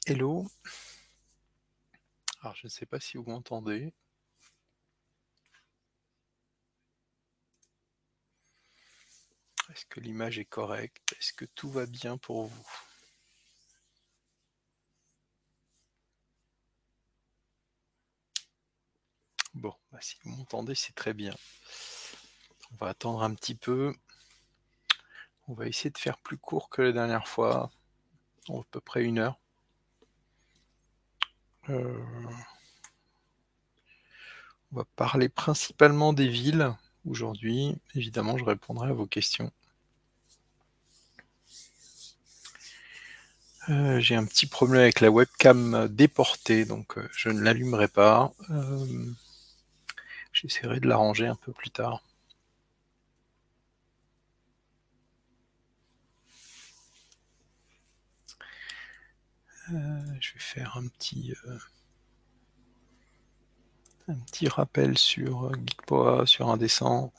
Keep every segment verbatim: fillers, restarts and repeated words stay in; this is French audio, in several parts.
Hello. Alors, je ne sais pas si vous m'entendez. Est-ce que l'image est correcte? Est-ce que tout va bien pour vous? Bon, bah, si vous m'entendez, c'est très bien. On va attendre un petit peu. On va essayer de faire plus court que la dernière fois, à peu près une heure. Euh, on va parler principalement des villes aujourd'hui. Évidemment, je répondrai à vos questions. Euh, j'ai un petit problème avec la webcam déportée, donc euh, je ne l'allumerai pas. Euh, J'essaierai de l'arranger un peu plus tard. Euh, je vais faire un petit, euh, un petit rappel sur euh, Geekpoa, sur Indécent.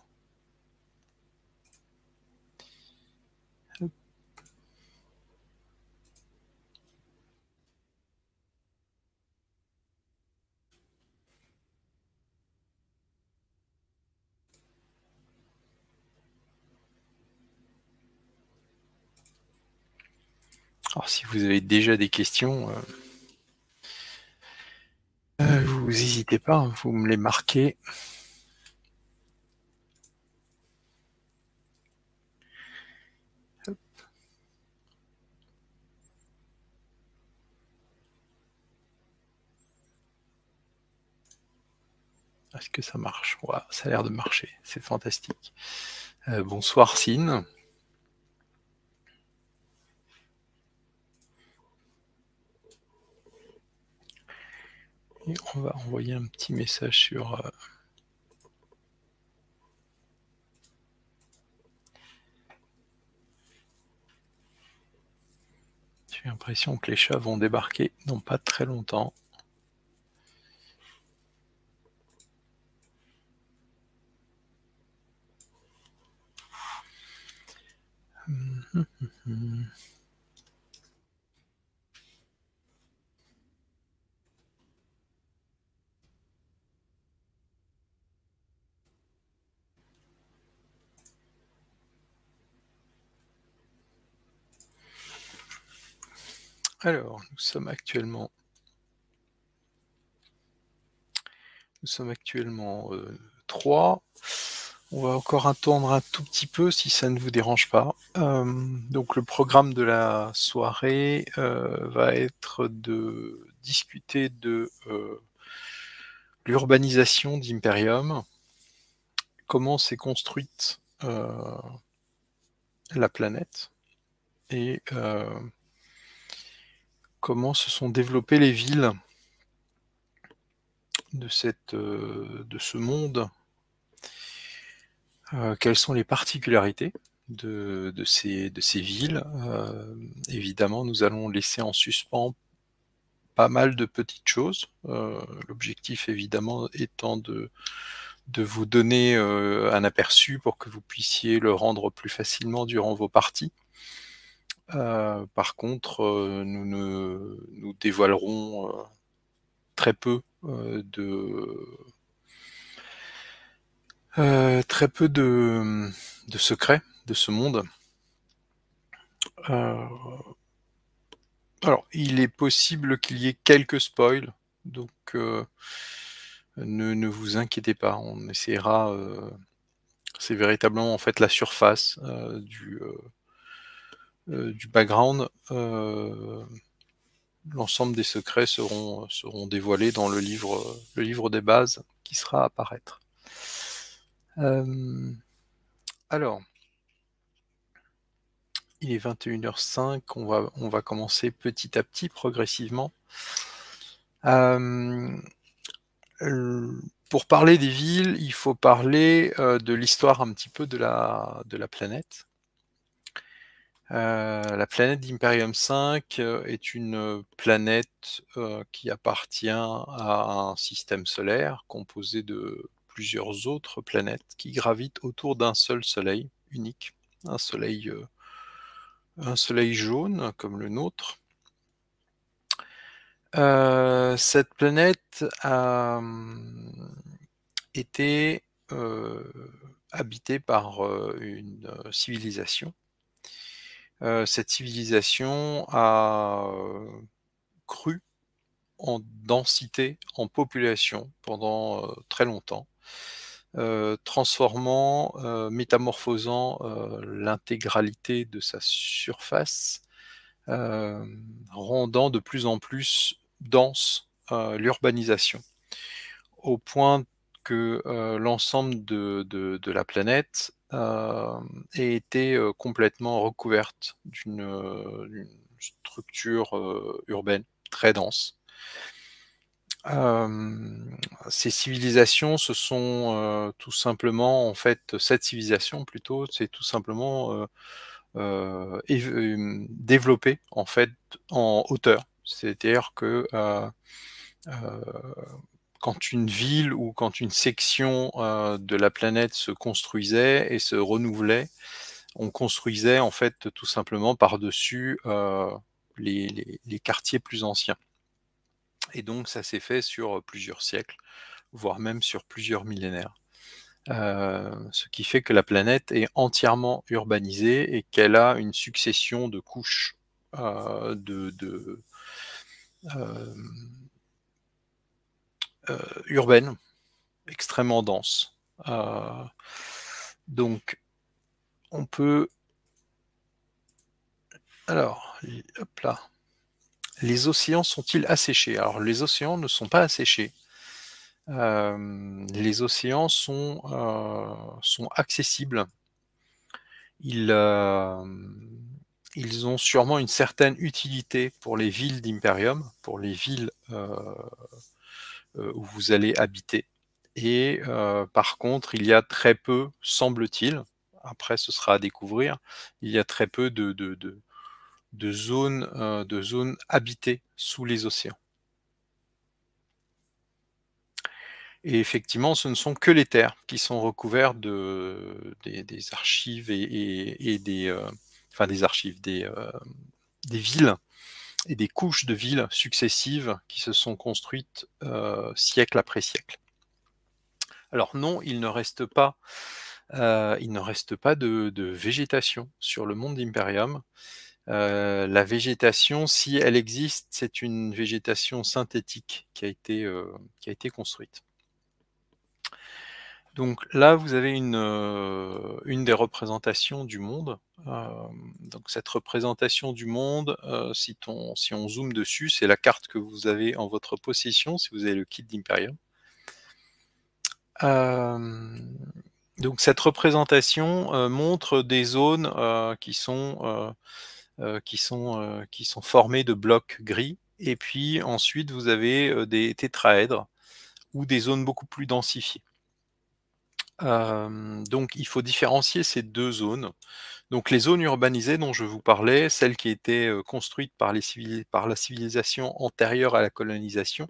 Alors si vous avez déjà des questions, euh, euh, vous n'hésitez pas, hein, vous me les marquez. Hop. Est-ce que ça marche? Ouais, ça a l'air de marcher, c'est fantastique. Euh, bonsoir Sine. Et on va envoyer un petit message sur... Euh, J'ai l'impression que les chats vont débarquer dans pas très longtemps. Hum, hum, hum, hum. Alors, nous sommes actuellement... Nous sommes actuellement euh, trois. On va encore attendre un tout petit peu si ça ne vous dérange pas. Euh, donc le programme de la soirée euh, va être de discuter de euh, l'urbanisation d'Imperium, comment s'est construite euh, la planète et euh, comment se sont développées les villes de, cette, euh, de ce monde, euh, quelles sont les particularités de, de, ces, de ces villes. Euh, évidemment, nous allons laisser en suspens pas mal de petites choses. Euh, L'objectif, évidemment, étant de, de vous donner euh, un aperçu pour que vous puissiez le rendre plus facilement durant vos parties. Euh, par contre, euh, nous, ne, nous dévoilerons euh, très peu euh, de euh, très peu de, de secrets de ce monde. Euh, alors, il est possible qu'il y ait quelques spoils, donc euh, ne, ne vous inquiétez pas, on essaiera. Euh, c'est véritablement en fait la surface euh, du, euh, euh, du background. Euh, L'ensemble des secrets seront, seront dévoilés dans le livre, le livre des bases qui sera à apparaître. Euh, alors, il est vingt et une heures cinq, on va, on va commencer petit à petit, progressivement. Euh, pour parler des villes, il faut parler euh, de l'histoire un petit peu de la, de la planète. Euh, la planète d'Imperium cinq euh, est une planète euh, qui appartient à un système solaire composé de plusieurs autres planètes qui gravitent autour d'un seul soleil unique, un soleil, euh, un soleil jaune comme le nôtre. Heu, cette planète a, mmh, été, heu, habitée par, heu, une, heu, civilisation. Heu, cette civilisation a, heu, cru en densité, en population pendant, heu, très longtemps, heu, transformant, heu, métamorphosant, heu, l'intégralité de sa surface, hem, rendant de plus en plus dense, heu, l'urbanisation. Au point que, heu, l'ensemble de de de la planète, hem, ait été, heu, complètement recouverte d'une, heu, d'une structure, heu, urbaine très dense. Hem, ces civilisations se sont, heu, tout simplement en fait, cette civilisation plutôt, c'est tout simplement, heu heu, év hem, développée en fait en hauteur. C'est-à-dire que, heu heu, quand une ville ou quand une section, heu, de la planète se construisait et se renouvelait, on construisait en fait tout simplement par-dessus, heu, les les les quartiers plus anciens. Et donc ça s'est fait sur, heu, plusieurs siècles, voire même sur plusieurs millénaires. Heu, ce qui fait que la planète est entièrement urbanisée et qu'elle a une succession de couches, heu, de de hem heu, urbaines, extrêmement denses. Heu, donc on peut alors, i hop là. Les océans sont-ils asséchés? Alors les océans ne sont pas asséchés. Hem, les océans sont, heu, sont accessibles. Ils, hem, ils ont sûrement une certaine utilité pour les villes d'Imperium, pour les villes, heu heu, où vous allez habiter et heu, par contre, il y a très peu, semble-t-il, après ce sera à découvrir, il y a très peu de de de de zones, heu, de zones habitées sous les océans. Et effectivement, ce ne sont que les terres qui sont recouverts de des des archives et et et des, heu, enfin des archives, des, hem, des villes et des couches de villes successives qui se sont construites, heu, siècle après siècle. Alors non, il ne reste pas, heu, il ne reste pas de de végétation sur le monde d'Imperium. Heu, la végétation, si elle existe, c'est une végétation synthétique qui a été, heu, qui a été construite. Donc là, vous avez une, heu, une des représentations du monde. Hem, donc cette représentation du monde, heu, si ton si on zoome dessus, c'est la carte que vous avez en votre possession, si vous avez le kit d'Imperium. Hem, donc cette représentation, heu, montre des zones, heu, qui sont, heu heu, qui sont, heu, qui sont formées de blocs gris et puis ensuite vous avez, heu, des tétraèdres ou des zones beaucoup plus densifiées. Hem, donc il faut différencier ces deux zones. Donc les zones urbanisées dont je vous parlais, celles qui étaient, heu, construites par les civili par la civilisation antérieure à la colonisation,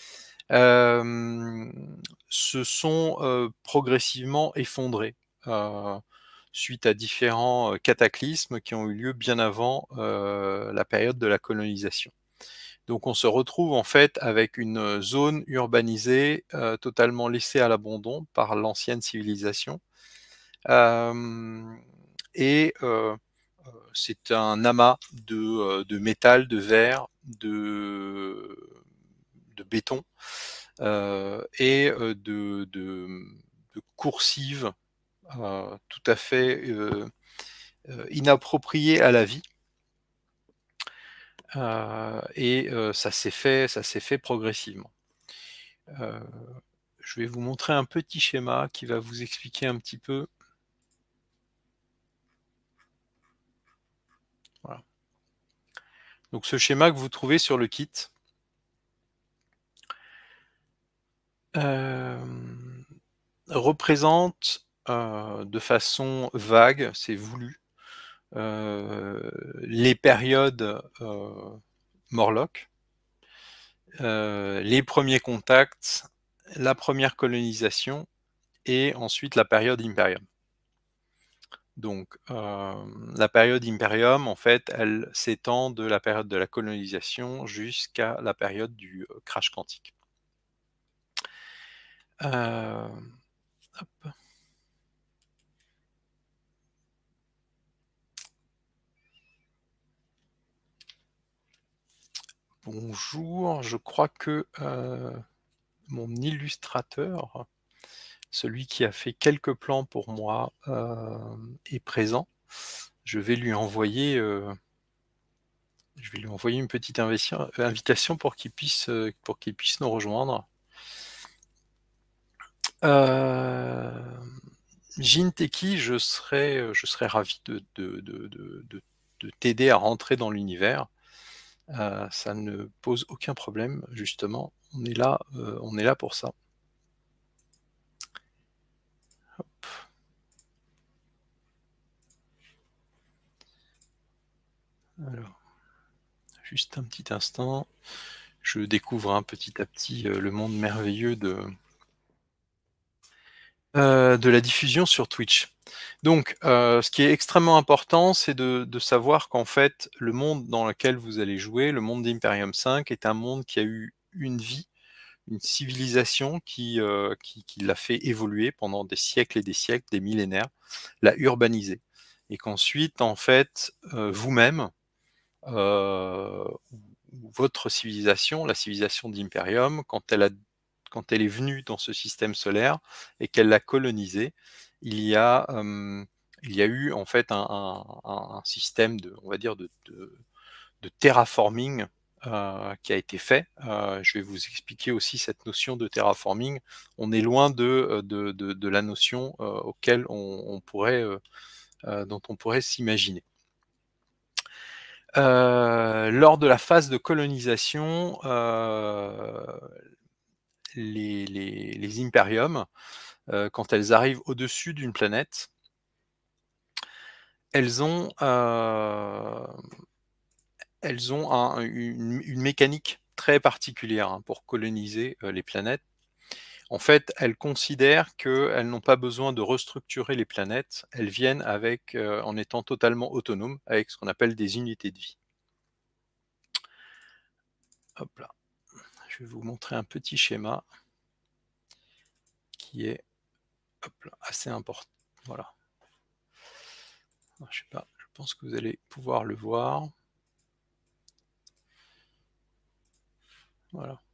hem, se sont, heu, progressivement effondrées, heu, suite à différents, heu, cataclysmes qui ont eu lieu bien avant, heu, la période de la colonisation. Donc on se retrouve en fait avec une, heu, zone urbanisée, heu, totalement laissée à l'abandon par l'ancienne civilisation. Hem et heu heu, c'est un amas de, heu, de métal, de verre, de de béton, heu et heu, de de, mmh, de coursives, heu, tout à fait, heu heu, inappropriées à la vie. Heu et heu, ça s'est fait ça s'est fait progressivement. Heu, je vais vous montrer un petit schéma qui va vous expliquer un petit peu voilà. Donc ce schéma que vous trouvez sur le kit hem, représente, heu, de façon vague, c'est voulu, heu, les périodes, heu, Morlock, heu, les premiers contacts, la première colonisation et ensuite la période Imperium. Donc, euh, la période Imperium, en fait, elle s'étend de la période de la colonisation jusqu'à la période du euh, crash quantique. Euh, hop. Bonjour, je crois que euh, mon illustrateur, celui qui a fait quelques plans pour moi, euh, est présent. Je vais lui envoyer, euh, je vais lui envoyer une petite invitation pour qu'il puisse, euh, pour qu'il puisse nous rejoindre. Euh, Jinteki, je serais, je serais ravi de, de, de, de, de, de t'aider à rentrer dans l'univers. Euh, ça ne pose aucun problème, justement. On est là, euh, on est là pour ça. Hop. Alors, juste un petit instant. Je découvre hein, petit à petit euh, le monde merveilleux de, euh, de la diffusion sur Twitch. Donc, euh, ce qui est extrêmement important, c'est de, de savoir qu'en fait, le monde dans lequel vous allez jouer, le monde d'Imperium cinq, est un monde qui a eu une vie, une civilisation qui, euh, qui, qui l'a fait évoluer pendant des siècles et des siècles, des millénaires, l'a urbanisé. Et qu'ensuite, en fait, euh, vous-même, euh, votre civilisation, la civilisation d'Imperium, quand elle a quand elle est venue dans ce système solaire et qu'elle l'a colonisé, il y a, euh, il y a eu en fait un, un, un système de, on va dire, de, de, de terraforming euh, qui a été fait. Euh, je vais vous expliquer aussi cette notion de terraforming. On est loin de, de, de, de la notion euh, auquel on, on pourrait, euh, euh, dont on pourrait s'imaginer. Euh, lors de la phase de colonisation, euh, les, les, les impériums, euh, quand elles arrivent au-dessus d'une planète, elles ont, euh, elles ont un, une, une, mécanique très particulière hein, pour coloniser euh, les planètes. En fait, elles considèrent qu'elles n'ont pas besoin de restructurer les planètes, elles viennent avec, euh, en étant totalement autonomes, avec ce qu'on appelle des unités de vie. Hop là. Je vais vous montrer un petit schéma qui est hop là, assez important. Voilà. Je sais pas, je pense que vous allez pouvoir le voir. Voilà.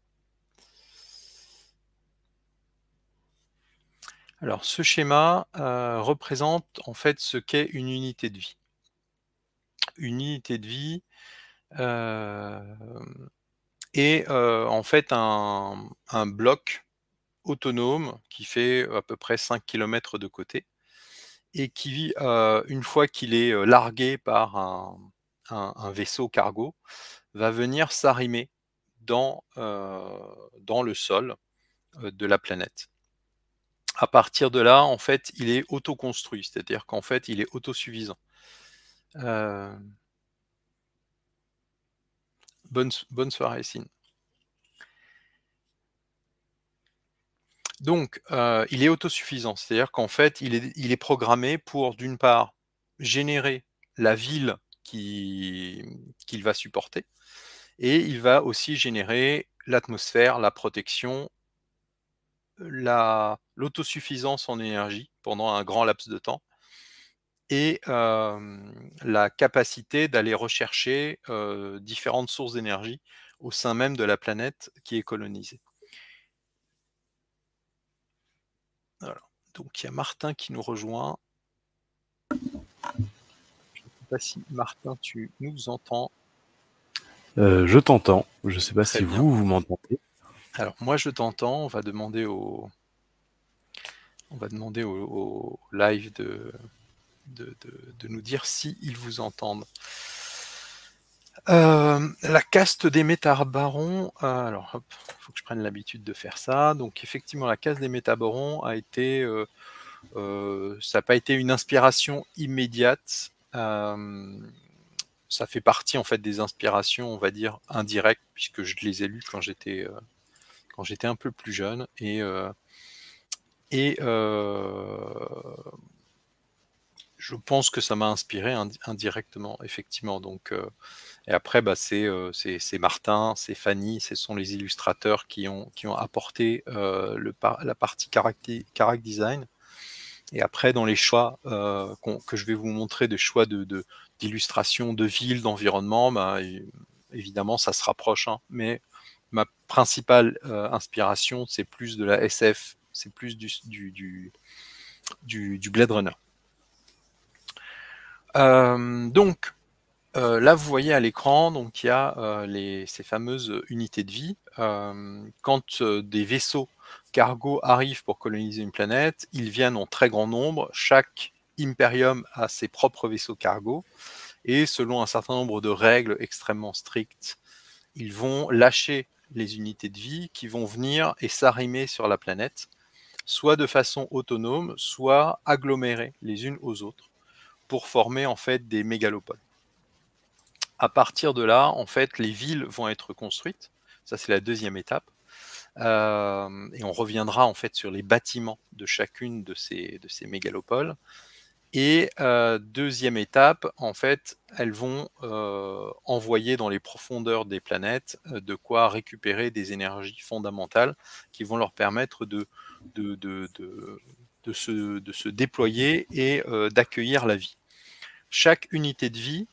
Alors, ce schéma euh, représente en fait ce qu'est une unité de vie. Une unité de vie euh, est euh, en fait un, un bloc autonome qui fait à peu près cinq kilomètres de côté et qui, euh, une fois qu'il est largué par un, un, un vaisseau cargo, va venir s'arrimer dans, euh, dans le sol euh, de la planète. À partir de là, en fait, il est autoconstruit, c'est-à-dire qu'en fait, il est autosuffisant. Euh... Bonne, bonne soirée, Sine. Donc, euh, il est autosuffisant, c'est-à-dire qu'en fait, il est, il est programmé pour, d'une part, générer la ville qu'il qui va supporter, et il va aussi générer l'atmosphère, la protection, l'autosuffisance en énergie pendant un grand laps de temps, et euh, la capacité d'aller rechercher euh, différentes sources d'énergie au sein même de la planète qui est colonisée. Voilà. Donc il y a Martin qui nous rejoint. Je ne sais pas si Martin, tu nous entends. Euh, je t'entends. Je ne sais pas Très si bien. vous, vous m'entendez. Alors moi je t'entends. On va demander au, on va demander au, au live de, de, de, de nous dire si ils vous entendent. Euh, la caste des métabarons, euh, alors hop, il faut que je prenne l'habitude de faire ça. Donc effectivement, la caste des métabarons a été, euh, euh, ça n'a pas été une inspiration immédiate. Euh, ça fait partie en fait des inspirations, on va dire indirectes, puisque je les ai lues quand j'étais euh, quand j'étais un peu plus jeune et euh, et euh, je pense que ça m'a inspiré indi indirectement, effectivement. Donc, heu, et après, bah, c'est, heu, c'est c'est Martin, c'est Fanny, ce sont les illustrateurs qui ont qui ont apporté, heu, le par la partie characté charac design. Et après, dans les choix, heu, qu'on que je vais vous montrer, des choix de de d'illustration de villes, d'environnement, bah, é évidemment, ça se rapproche, hein. Mais ma principale, heu, inspiration, c'est plus de la S F, c'est plus du s du du du du Blade Runner. Hem, donc, heu, là, vous voyez à l'écran, donc il y a, heu, les ces fameuses unités de vie. Hem, quand, heu, des vaisseaux cargo arrivent pour coloniser une planète, ils viennent en très grand nombre. Chaque impérium a ses propres vaisseaux cargo et selon un certain nombre de règles extrêmement strictes, ils vont lâcher les unités de vie qui vont venir et s'arrimer sur la planète, soit de façon autonome, soit agglomérées les unes aux autres, pour former en fait des mégalopoles. À partir de là, en fait, les villes vont être construites. Ça, c'est la deuxième étape. Hem, et on reviendra en fait sur les bâtiments de chacune de ces de ces mégalopoles. Et heu, deuxième étape, en fait, elles vont, heu, envoyer dans les profondeurs des planètes, heu, de quoi récupérer des énergies fondamentales qui vont leur permettre de de de de de se de se déployer et heu, d'accueillir la vie. Chaque unité de vie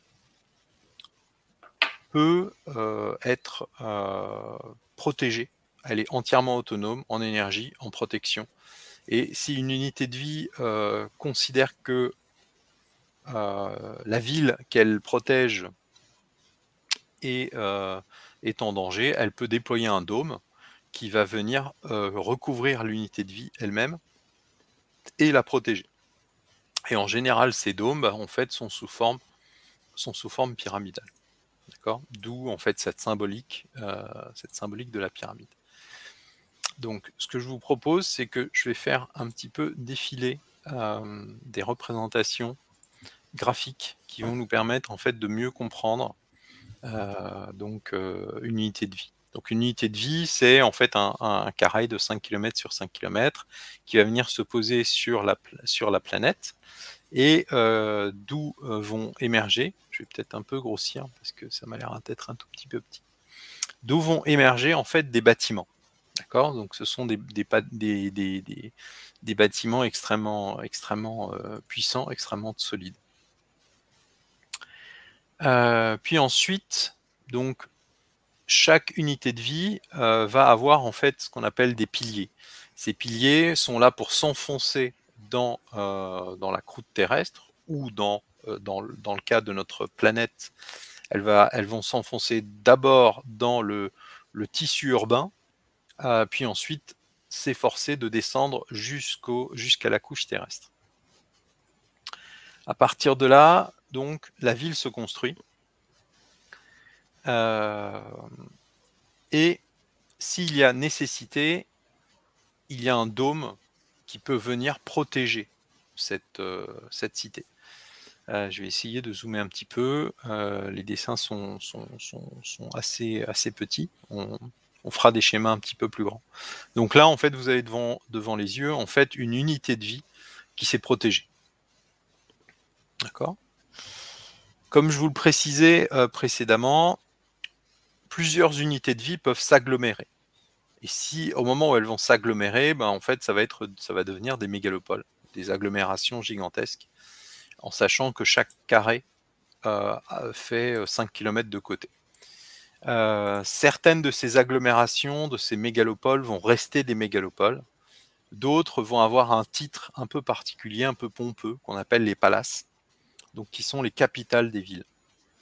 peut, heu, être, heu, protégée. Elle est entièrement autonome en énergie, en protection. Et si une unité de vie, heu, considère que, heu, la ville qu'elle protège est, heu, est en danger, elle peut déployer un dôme qui va venir, heu, recouvrir l'unité de vie elle-même et la protéger. Et en général, ces dômes, bah, en fait, sont sous forme sont sous forme pyramidale. D'accord? D'où en fait cette symbolique, heu, cette symbolique de la pyramide. Donc ce que je vous propose, c'est que je vais faire un petit peu défiler, hem, des représentations graphiques qui vont nous permettre en fait de mieux comprendre, heu, donc heu, une unité de vie. Donc une unité de vie, c'est en fait un un carré de cinq kilomètres sur cinq kilomètres qui va venir se poser sur la pl sur la planète et heu, d'où, heu, vont émerger, je vais peut-être un peu grossir parce que ça m'a l'air d'être un tout petit peu petit, d'où vont émerger en fait des bâtiments. D'accord? Donc ce sont des des pa des des des des bâtiments extrêmement extrêmement, heu, puissants, extrêmement solides. Heu, puis ensuite, donc chaque unité de vie, heu, va avoir en fait ce qu'on appelle des piliers. Ces piliers sont là pour s'enfoncer dans, heu, dans la croûte terrestre ou dans, heu, dans le dans le cas de notre planète, elles va elles vont s'enfoncer d'abord dans le le tissu urbain, heu, puis ensuite s'efforcer de descendre jusqu'au jusqu'à la couche terrestre. À partir de là, donc la ville se construit. Hem et s'il y a nécessité, il y a un dôme qui peut venir protéger cette, heu, cette cité. Heu, je vais essayer de zoomer un petit peu, heu, les dessins sont sont sont sont assez assez petits. On on fera des schémas un petit peu plus grands. Donc là, en fait, vous avez devant devant les yeux, en fait, une unité de vie qui s'est protégée. D'accord? Comme je vous le précisais, heu, précédemment, plusieurs unités de vie peuvent s'agglomérer. Et si au moment où elles vont s'agglomérer, ben, en fait, ça va être ça va devenir des mégalopoles, des agglomérations gigantesques, en sachant que chaque carré, heu, a fait, heu, cinq kilomètres de côté. Heu, certaines de ces agglomérations, de ces mégalopoles vont rester des mégalopoles. D'autres vont avoir un titre un peu particulier, un peu pompeux, qu'on appelle les palaces, donc qui sont les capitales des villes.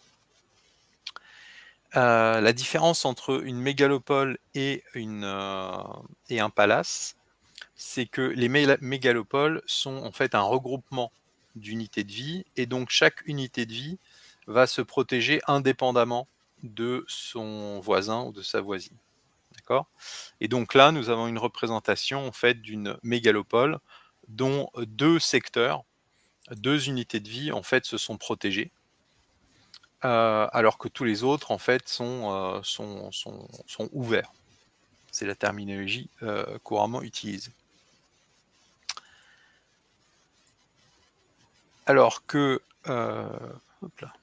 Heu, la différence entre une mégalopole et une, heu et un palace, c'est que les méla mégalopoles sont en fait un regroupement d'unités de vie et donc chaque unité de vie va se protéger indépendamment de son voisin ou de sa voisine. D'accord? Et donc là, nous avons une représentation en fait d'une mégalopole dont deux secteurs, deux unités de vie en fait se sont protégées. Heu, alors que tous les autres en fait sont, heu, sont sont sont ouverts. C'est la terminologie, heu, couramment utilisée. alors que euh, hop là.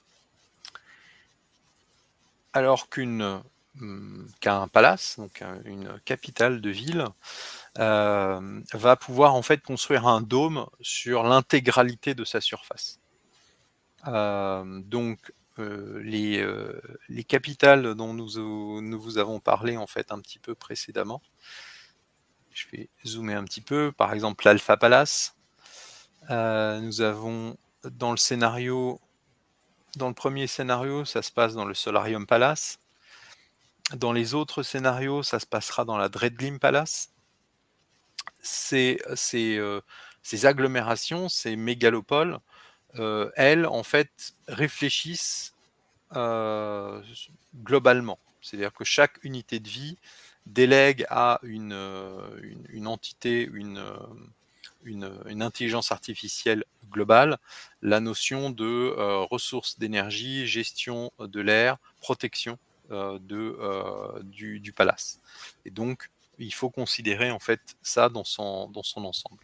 alors qu'une qu'un palace, donc une capitale de ville, euh, va pouvoir en fait construire un dôme sur l'intégralité de sa surface. Euh, donc euh, les, euh, les capitales dont nous, nous vous avons parlé en fait un petit peu précédemment, je vais zoomer un petit peu, par exemple l'Alpha Palace, euh, nous avons dans le scénario, dans le premier scénario, ça se passe dans le Solarium Palace. Dans les autres scénarios, ça se passera dans la Dreadglim Palace. Ces, ces, euh, ces agglomérations, ces mégalopoles, euh, elles, en fait, réfléchissent euh, globalement. C'est-à-dire que chaque unité de vie délègue à une, une, une entité, une, une, une intelligence artificielle globale, la notion de euh, ressources d'énergie, gestion de l'air, protection euh, de, euh, du, du palace. Et donc, il faut considérer en fait ça dans son, dans son ensemble.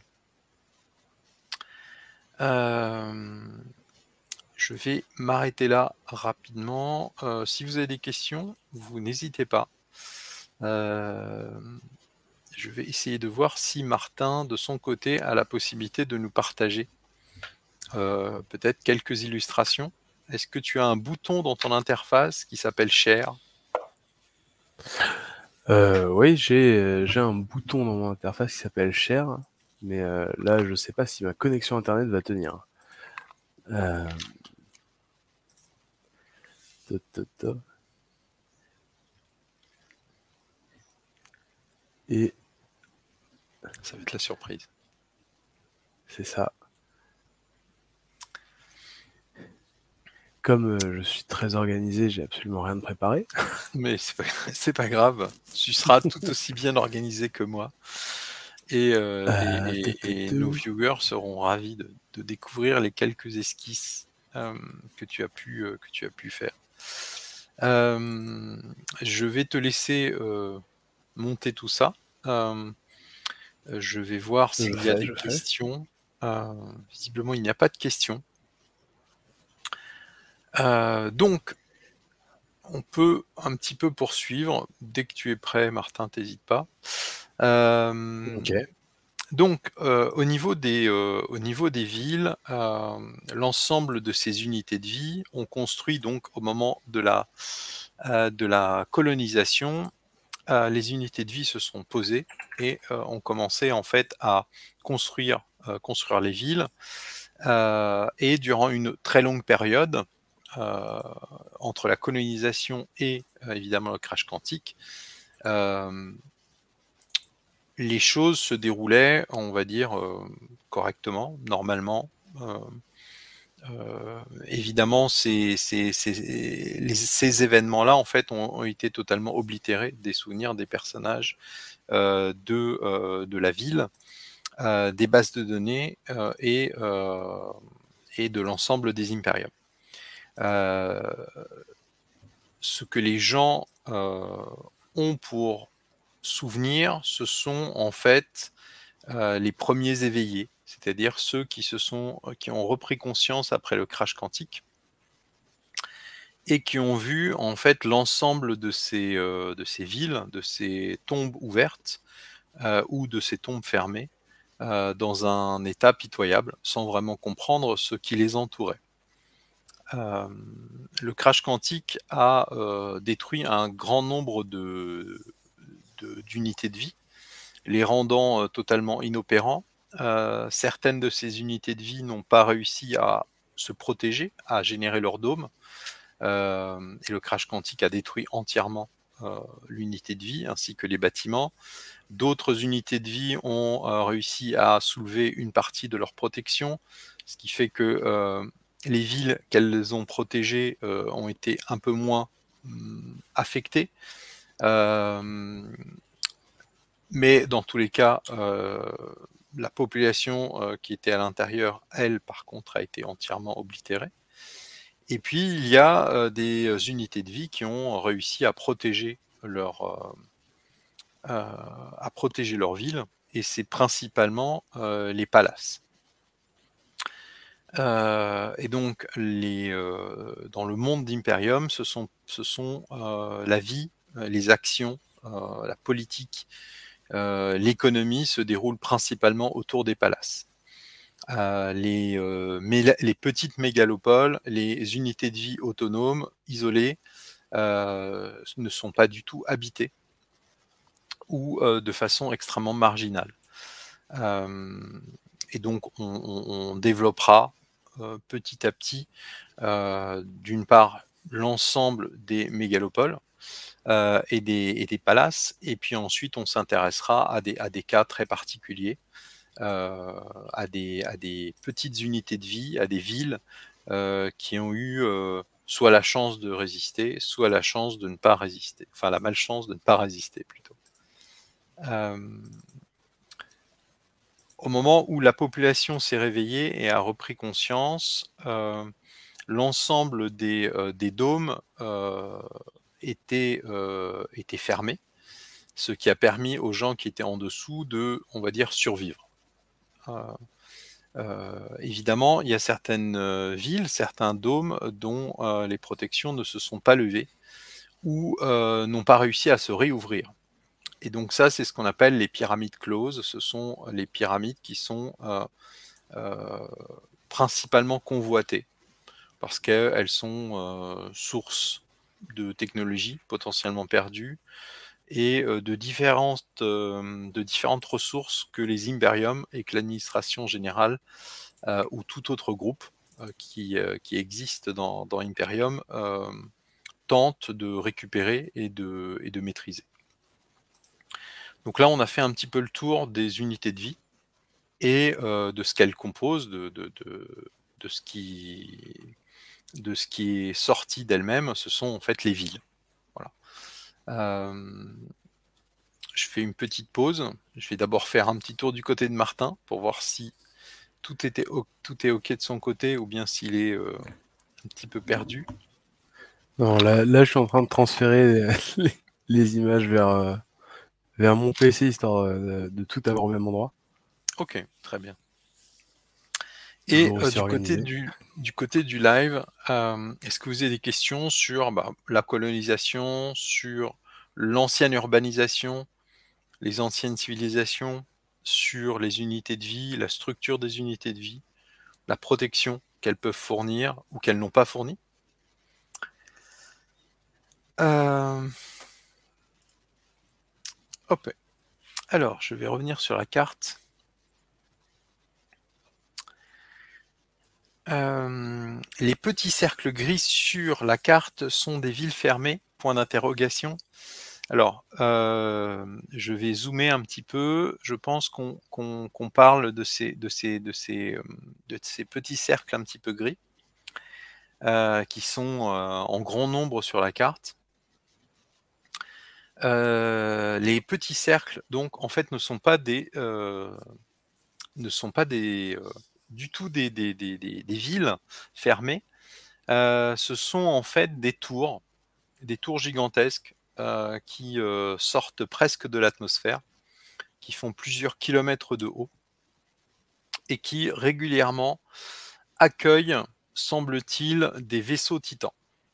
Euh, je vais m'arrêter là rapidement. Euh, si vous avez des questions, vous n'hésitez pas. Euh, je vais essayer de voir si Martin, de son côté, a la possibilité de nous partager euh, peut-être quelques illustrations. Est-ce que tu as un bouton dans ton interface qui s'appelle Share? euh, Oui, j'ai j'ai un bouton dans mon interface qui s'appelle Share, mais euh, là, je sais pas si ma connexion Internet va tenir. Euh... Ta, ta, ta. Et ça va être la surprise. C'est ça. Comme euh, je suis très organisé, j'ai absolument rien de préparé. Mais c'est pas, c'est pas grave. Tu seras tout aussi bien organisé que moi. Et, euh, Euh, et, et, et nos viewers seront ravis de, de découvrir les quelques esquisses euh, que, tu as pu, euh, que tu as pu faire. Euh, je vais te laisser euh, monter tout ça. Euh, je vais voir s'il y a des questions. Euh, visiblement, il n'y a pas de questions. Euh, donc, on peut un petit peu poursuivre. Dès que tu es prêt, Martin, t'hésite pas. Euh, Ok. Donc, euh, au, niveau des, euh, au niveau des villes, euh, l'ensemble de ces unités de vie ont construit donc au moment de la, euh, de la colonisation, euh, les unités de vie se sont posées et euh, ont commencé en fait à construire, euh, construire les villes. Euh, et durant une très longue période, euh, entre la colonisation et euh, évidemment le crash quantique, euh, les choses se déroulaient, on va dire, euh, correctement, normalement. Euh, euh, évidemment, ces, ces, ces, les, ces événements-là, en fait, ont, ont été totalement oblitérés des souvenirs des personnages euh, de, euh, de la ville, euh, des bases de données euh, et, euh, et de l'ensemble des impériums. Euh, ce que les gens euh, ont pour souvenir, ce sont en fait euh, les premiers éveillés, c'est-à-dire ceux qui, se sont, qui ont repris conscience après le crash quantique et qui ont vu en fait l'ensemble de ces, euh, de ces villes, de ces tombes ouvertes euh, ou de ces tombes fermées euh, dans un état pitoyable, sans vraiment comprendre ce qui les entourait. Euh, le crash quantique a euh, détruit un grand nombre de, de, d'unités de vie, les rendant euh, totalement inopérants. Euh, certaines de ces unités de vie n'ont pas réussi à se protéger, à générer leur dôme, euh, et le crash quantique a détruit entièrement euh, l'unité de vie ainsi que les bâtiments. D'autres unités de vie ont euh, réussi à soulever une partie de leur protection, ce qui fait que euh, les villes qu'elles ont protégées euh, ont été un peu moins hum, affectées. Euh, mais dans tous les cas, euh, la population euh, qui était à l'intérieur, elle, par contre, a été entièrement oblitérée. Et puis, il y a euh, des unités de vie qui ont réussi à protéger leur, euh, euh, à protéger leur ville, et c'est principalement euh, les palaces. Euh, et donc, les, euh, dans le monde d'Imperium, ce sont, ce sont euh, la vie, les actions, euh, la politique, euh, l'économie se déroule principalement autour des palaces. Euh, les, euh, les petites mégalopoles, les unités de vie autonomes, isolées, euh, ne sont pas du tout habitées ou euh, de façon extrêmement marginale. Euh, et donc, on, on, on développera euh, petit à petit, euh, d'une part, l'ensemble des mégalopoles euh, et, des, et des palaces, et puis ensuite, on s'intéressera à des, à des cas très particuliers, euh, à, des, à des petites unités de vie, à des villes euh, qui ont eu euh, soit la chance de résister, soit la chance de ne pas résister, enfin la malchance de ne pas résister plutôt. Euh, au moment où la population s'est réveillée et a repris conscience, euh, l'ensemble des, euh, des dômes euh, était, euh, était fermé, ce qui a permis aux gens qui étaient en dessous de, on va dire, survivre. Euh, euh, évidemment, il y a certaines euh, villes, certains dômes dont euh, les protections ne se sont pas levées ou euh, n'ont pas réussi à se réouvrir. Et donc ça, c'est ce qu'on appelle les pyramides closes. Ce sont les pyramides qui sont euh, euh, principalement convoitées parce qu'elles sont euh, source de technologies potentiellement perdues et euh, de, différentes, euh, de différentes ressources que les Imperium et que l'administration générale euh, ou tout autre groupe euh, qui, euh, qui existe dans, dans Imperium euh, tente de récupérer et de, et de maîtriser. Donc là, on a fait un petit peu le tour des unités de vie et euh, de ce qu'elles composent, de, de, de, de, ce qui, de ce qui est sorti d'elles-mêmes. Ce sont en fait les villes. Voilà. Euh, je fais une petite pause. Je vais d'abord faire un petit tour du côté de Martin pour voir si tout, était, tout est OK de son côté ou bien s'il est euh, un petit peu perdu. Non, là, là, je suis en train de transférer les, les images vers, euh, vers mon P C, histoire de, de tout avoir au même endroit. Ok, très bien. Et Toujours euh, aussi du, côté organisé. du, du côté du live, euh, est-ce que vous avez des questions sur bah, la colonisation, sur l'ancienne urbanisation, les anciennes civilisations, sur les unités de vie, la structure des unités de vie, la protection qu'elles peuvent fournir ou qu'elles n'ont pas fournie? euh... Hop. Alors, je vais revenir sur la carte. Euh, les petits cercles gris sur la carte sont des villes fermées, point d'interrogation. Alors, euh, je vais zoomer un petit peu. Je pense qu'on qu'on, qu'on parle de ces, de, ces, de, ces, de ces petits cercles un petit peu gris, euh, qui sont euh, en grand nombre sur la carte. Euh, les petits cercles, donc, en fait, ne sont pas des, euh, ne sont pas des, euh, du tout des, des, des, des, des villes fermées. Euh, ce sont en fait des tours, des tours gigantesques euh, qui euh, sortent presque de l'atmosphère, qui font plusieurs kilomètres de haut et qui régulièrement accueillent, semble-t-il, des vaisseaux titans.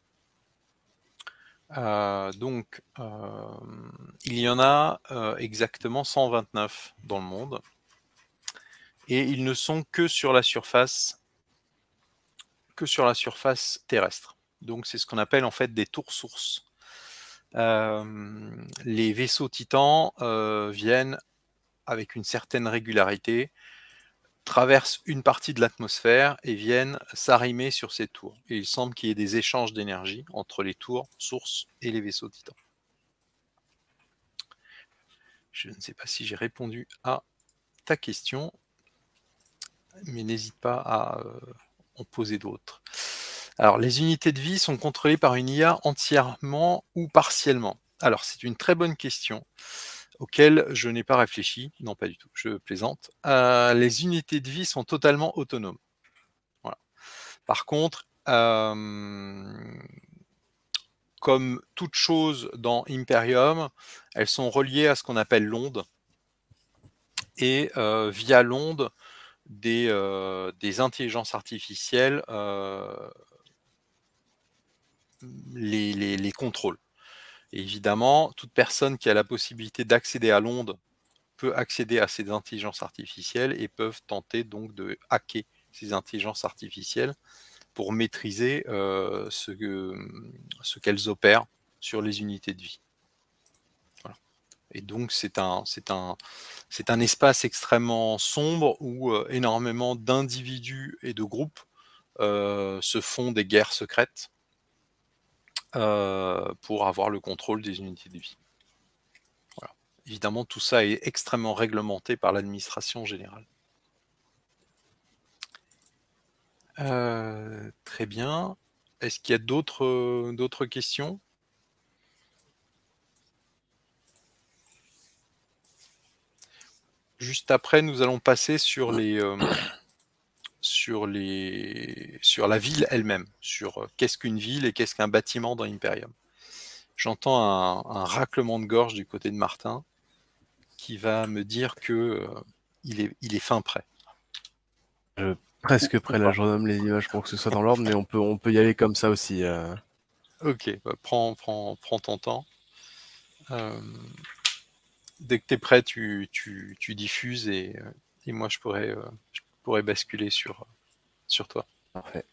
Euh, donc, euh, il y en a euh, exactement cent vingt-neuf dans le monde et ils ne sont que sur la surface, que sur la surface terrestre. Donc, c'est ce qu'on appelle en fait des tours sources. Euh, les vaisseaux titans euh, viennent avec une certaine régularité, traversent une partie de l'atmosphère et viennent s'arrimer sur ces tours. Et il semble qu'il y ait des échanges d'énergie entre les tours sources et les vaisseaux titans. Je ne sais pas si j'ai répondu à ta question, mais n'hésite pas à euh, en poser d'autres. Alors, les unités de vie sont contrôlées par une I A entièrement ou partiellement? Alors, c'est une très bonne question auquel je n'ai pas réfléchi. Non, pas du tout, je plaisante. Euh, les unités de vie sont totalement autonomes. Voilà. Par contre, euh, comme toute chose dans Imperium, elles sont reliées à ce qu'on appelle l'onde. Et euh, via l'onde, des, euh, des intelligences artificielles euh, les, les, les contrôles. Et évidemment, toute personne qui a la possibilité d'accéder à l'onde peut accéder à ces intelligences artificielles et peuvent tenter donc de hacker ces intelligences artificielles pour maîtriser euh, ce, que, ce qu'elles opèrent sur les unités de vie. Voilà. Et donc c'est un, c'est un, c'est un espace extrêmement sombre où euh, énormément d'individus et de groupes euh, se font des guerres secrètes euh, pour avoir le contrôle des unités de vie. Voilà. Évidemment, tout ça est extrêmement réglementé par l'administration générale. Euh, très bien. Est-ce qu'il y a d'autres euh, d'autres questions? Juste après, nous allons passer sur les euh, sur les sur la ville elle-même, sur euh, qu'est-ce qu'une ville et qu'est-ce qu'un bâtiment dans Imperium. J'entends un, un raclement de gorge du côté de Martin qui va me dire que euh, il est il est fin prêt. Je presque Ou prêt là, pas. je redonne les images pour que ce soit dans l'ordre, mais on peut, on peut y aller comme ça aussi. euh. Ok, bah, prends, prends, prends ton temps. Euh, dès que tu es prêt, tu, tu, tu diffuses et, euh, et moi je pourrais, euh, je pourrais basculer sur, sur toi. Parfait.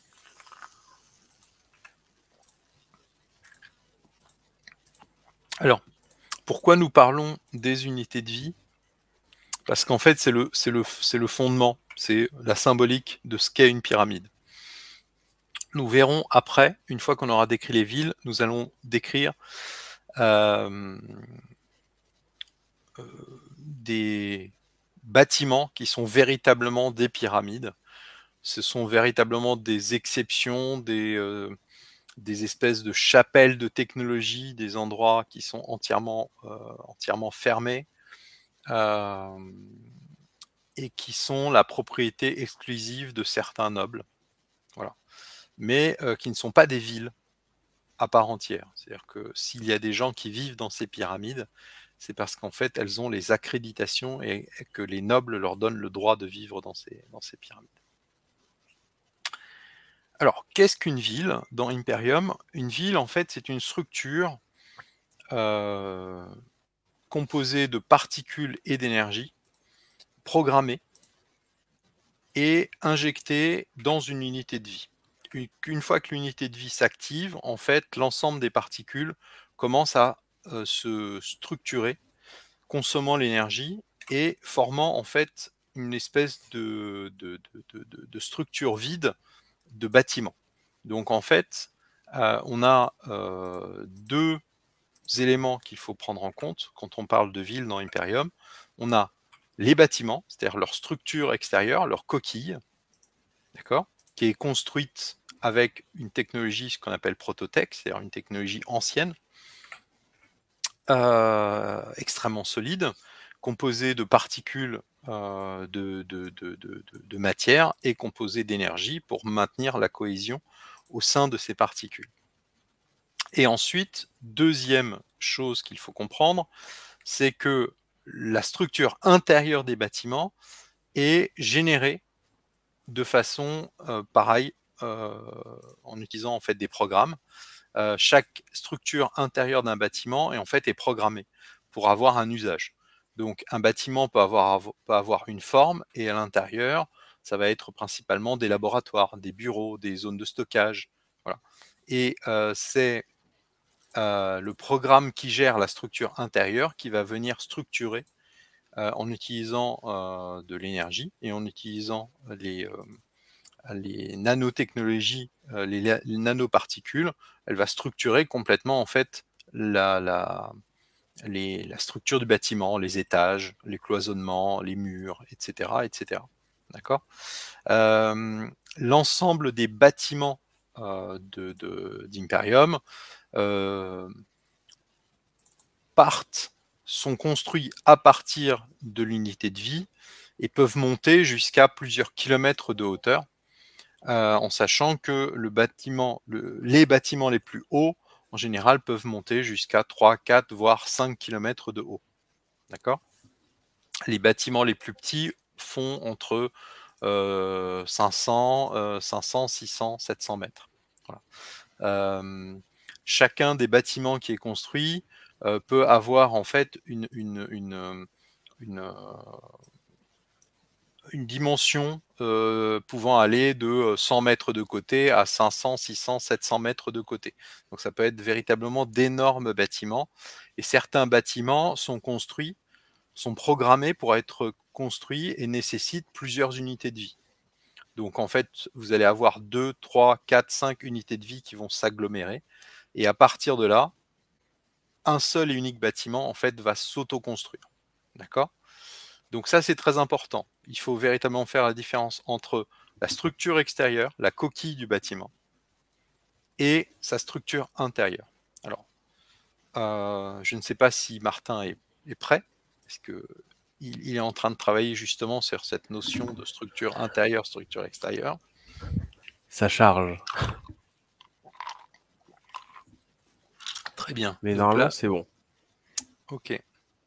Alors, pourquoi nous parlons des unités de vie? Parce qu'en fait, c'est le, c'est le, c'est le fondement, c'est la symbolique de ce qu'est une pyramide. Nous verrons après, une fois qu'on aura décrit les villes, nous allons décrire euh, euh, des bâtiments qui sont véritablement des pyramides. Ce sont véritablement des exceptions, des, euh, des espèces de chapelles de technologie, des endroits qui sont entièrement, euh, entièrement fermés euh, et qui sont la propriété exclusive de certains nobles. Voilà. Mais euh, qui ne sont pas des villes à part entière. C'est-à-dire que s'il y a des gens qui vivent dans ces pyramides, c'est parce qu'en fait, elles ont les accréditations et que les nobles leur donnent le droit de vivre dans ces, dans ces pyramides. Alors, qu'est-ce qu'une ville dans Imperium? Une ville, en fait, c'est une structure euh, composée de particules et d'énergie programmées et injectées dans une unité de vie. Une fois que l'unité de vie s'active, en fait, l'ensemble des particules commence à euh, se structurer, consommant l'énergie et formant en fait une espèce de, de, de, de, de structure vide de bâtiment. Donc en fait, euh, on a euh, deux éléments qu'il faut prendre en compte quand on parle de ville dans Imperium. On a les bâtiments, c'est-à-dire leur structure extérieure, leur coquille, d'accord, qui est construite avec une technologie, ce qu'on appelle prototech, c'est-à-dire une technologie ancienne, euh, extrêmement solide, composée de particules euh, de, de, de, de, de matière et composée d'énergie pour maintenir la cohésion au sein de ces particules. Et ensuite, deuxième chose qu'il faut comprendre, c'est que la structure intérieure des bâtiments est générée de façon euh, pareille euh, en utilisant en fait des programmes. Euh, chaque structure intérieure d'un bâtiment est en fait est programmée pour avoir un usage. Donc un bâtiment peut avoir, peut avoir une forme et à l'intérieur, ça va être principalement des laboratoires, des bureaux, des zones de stockage. Voilà. Et euh, c'est euh, le programme qui gère la structure intérieure qui va venir structurer euh, en utilisant euh, de l'énergie et en utilisant les, euh, les nanotechnologies, euh, les, les nanoparticules, elle va structurer complètement en fait la, la, les, la structure du bâtiment, les étages, les cloisonnements, les murs, et cetera, et cetera. D'accord. Euh, L'ensemble des bâtiments euh, de, de, d'Imperium euh, partent, sont construits à partir de l'unité de vie et peuvent monter jusqu'à plusieurs kilomètres de hauteur, euh, en sachant que le bâtiment, le, les bâtiments les plus hauts, en général, peuvent monter jusqu'à trois, quatre, voire cinq kilomètres de haut. D'accord. Les bâtiments les plus petits font entre euh, cinq cents, euh, cinq cents, six cents, sept cents mètres. Voilà. Euh, chacun des bâtiments qui est construit euh, peut avoir en fait une, une, une, une, euh, une dimension euh, pouvant aller de cent mètres de côté à cinq cents, six cents, sept cents mètres de côté. Donc ça peut être véritablement d'énormes bâtiments. Et certains bâtiments sont construits, sont programmés pour être construits et nécessitent plusieurs unités de vie. Donc en fait, vous allez avoir deux, trois, quatre, cinq unités de vie qui vont s'agglomérer. Et à partir de là, un seul et unique bâtiment en fait va s'auto-construire. D'accord ? Donc ça, c'est très important. Il faut véritablement faire la différence entre la structure extérieure, la coquille du bâtiment, et sa structure intérieure. Alors, euh, je ne sais pas si Martin est, est prêt, parce que il, il est en train de travailler justement sur cette notion de structure intérieure, structure extérieure. Ça charge. Très bien. Mais Donc normalement, là, c'est bon. ok.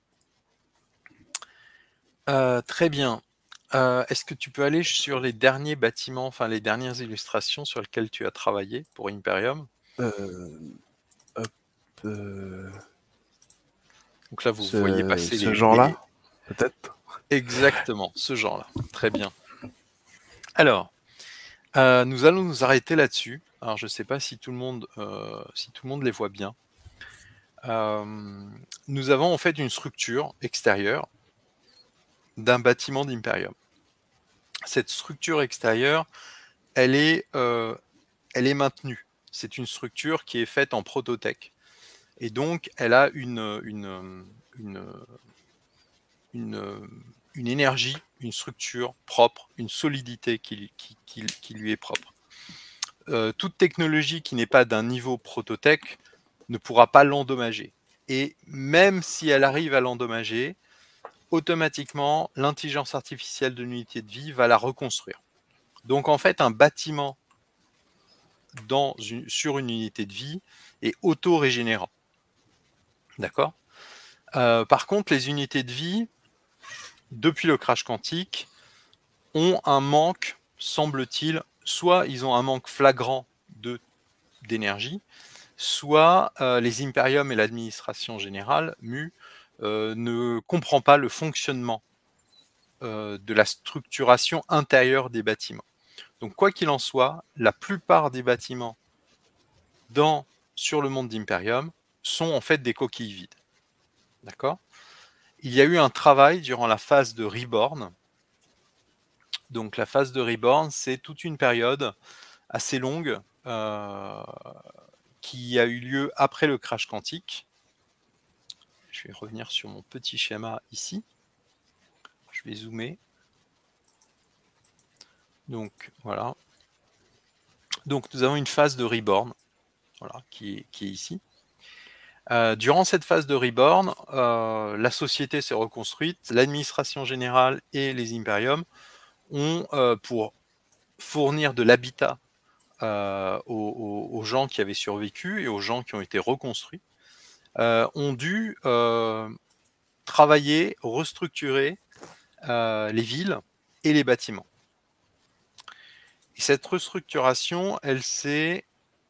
Euh, très bien. Euh, Est-ce que tu peux aller sur les derniers bâtiments, enfin les dernières illustrations sur lesquelles tu as travaillé pour Imperium? Euh, hop, euh, Donc là, vous voyez ce, passer ce les, les... genre-là, peut-être. Exactement, ce genre-là. Très bien. Alors, euh, nous allons nous arrêter là-dessus. Alors, je ne sais pas si tout le monde, euh, si tout le monde les voit bien. Euh, nous avons en fait une structure extérieure d'un bâtiment d'Imperium. Cette structure extérieure, elle est, euh, elle est maintenue. C'est une structure qui est faite en prototech. Et donc, elle a une, une, une, une, une énergie, une structure propre, une solidité qui, qui, qui, qui lui est propre. Euh, toute technologie qui n'est pas d'un niveau prototech ne pourra pas l'endommager. Et même si elle arrive à l'endommager, automatiquement, l'intelligence artificielle de l'unité de vie va la reconstruire. Donc en fait, un bâtiment dans une, sur une unité de vie est auto-régénérant. D'accord ? euh, Par contre, les unités de vie, depuis le crash quantique, ont un manque, semble-t-il, soit ils ont un manque flagrant de, d'énergie, soit euh, les impériums et l'administration générale, M U, euh, ne comprend pas le fonctionnement euh, de la structuration intérieure des bâtiments. Donc quoi qu'il en soit, la plupart des bâtiments dans, sur le monde d'Imperium sont en fait des coquilles vides. D'accord ? Il y a eu un travail durant la phase de Reborn. Donc la phase de Reborn, c'est toute une période assez longue euh, qui a eu lieu après le crash quantique. Je vais revenir sur mon petit schéma ici. Je vais zoomer. Donc voilà. Donc nous avons une phase de Reborn, voilà, qui est, qui est ici. Euh, durant cette phase de Reborn, euh, la société s'est reconstruite, l'administration générale et les Imperiums ont, euh, pour fournir de l'habitat euh, aux, aux, aux gens qui avaient survécu et aux gens qui ont été reconstruits, euh, ont dû euh, travailler, restructurer euh, les villes et les bâtiments. Et cette restructuration, elle s'est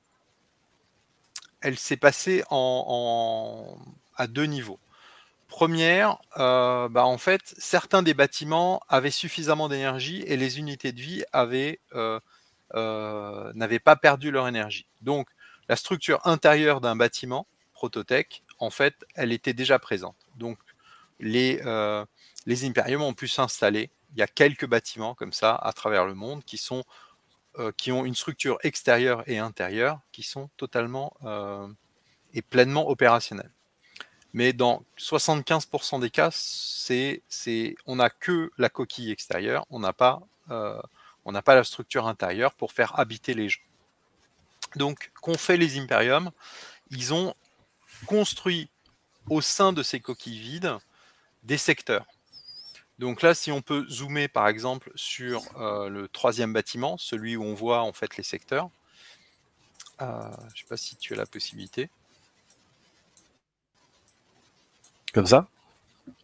elle s'est passée en, en, à deux niveaux. Première, euh, bah en fait, certains des bâtiments avaient suffisamment d'énergie et les unités de vie avaient, euh, euh, n'avaient pas perdu leur énergie. Donc, la structure intérieure d'un bâtiment, prototech, en fait, elle était déjà présente. Donc, les, euh, les Imperium ont pu s'installer. Il y a quelques bâtiments comme ça à travers le monde qui sont euh, qui ont une structure extérieure et intérieure qui sont totalement euh, et pleinement opérationnelles. Mais dans soixante-quinze pour cent des cas, c'est, c'est, on n'a que la coquille extérieure, on n'a pas, euh, on n'a pas la structure intérieure pour faire habiter les gens. Donc, qu'ont fait les Imperiums ? Ils ont construit au sein de ces coquilles vides des secteurs. Donc là, si on peut zoomer par exemple sur euh, le troisième bâtiment, celui où on voit en fait les secteurs, euh, je ne sais pas si tu as la possibilité. Comme ça ?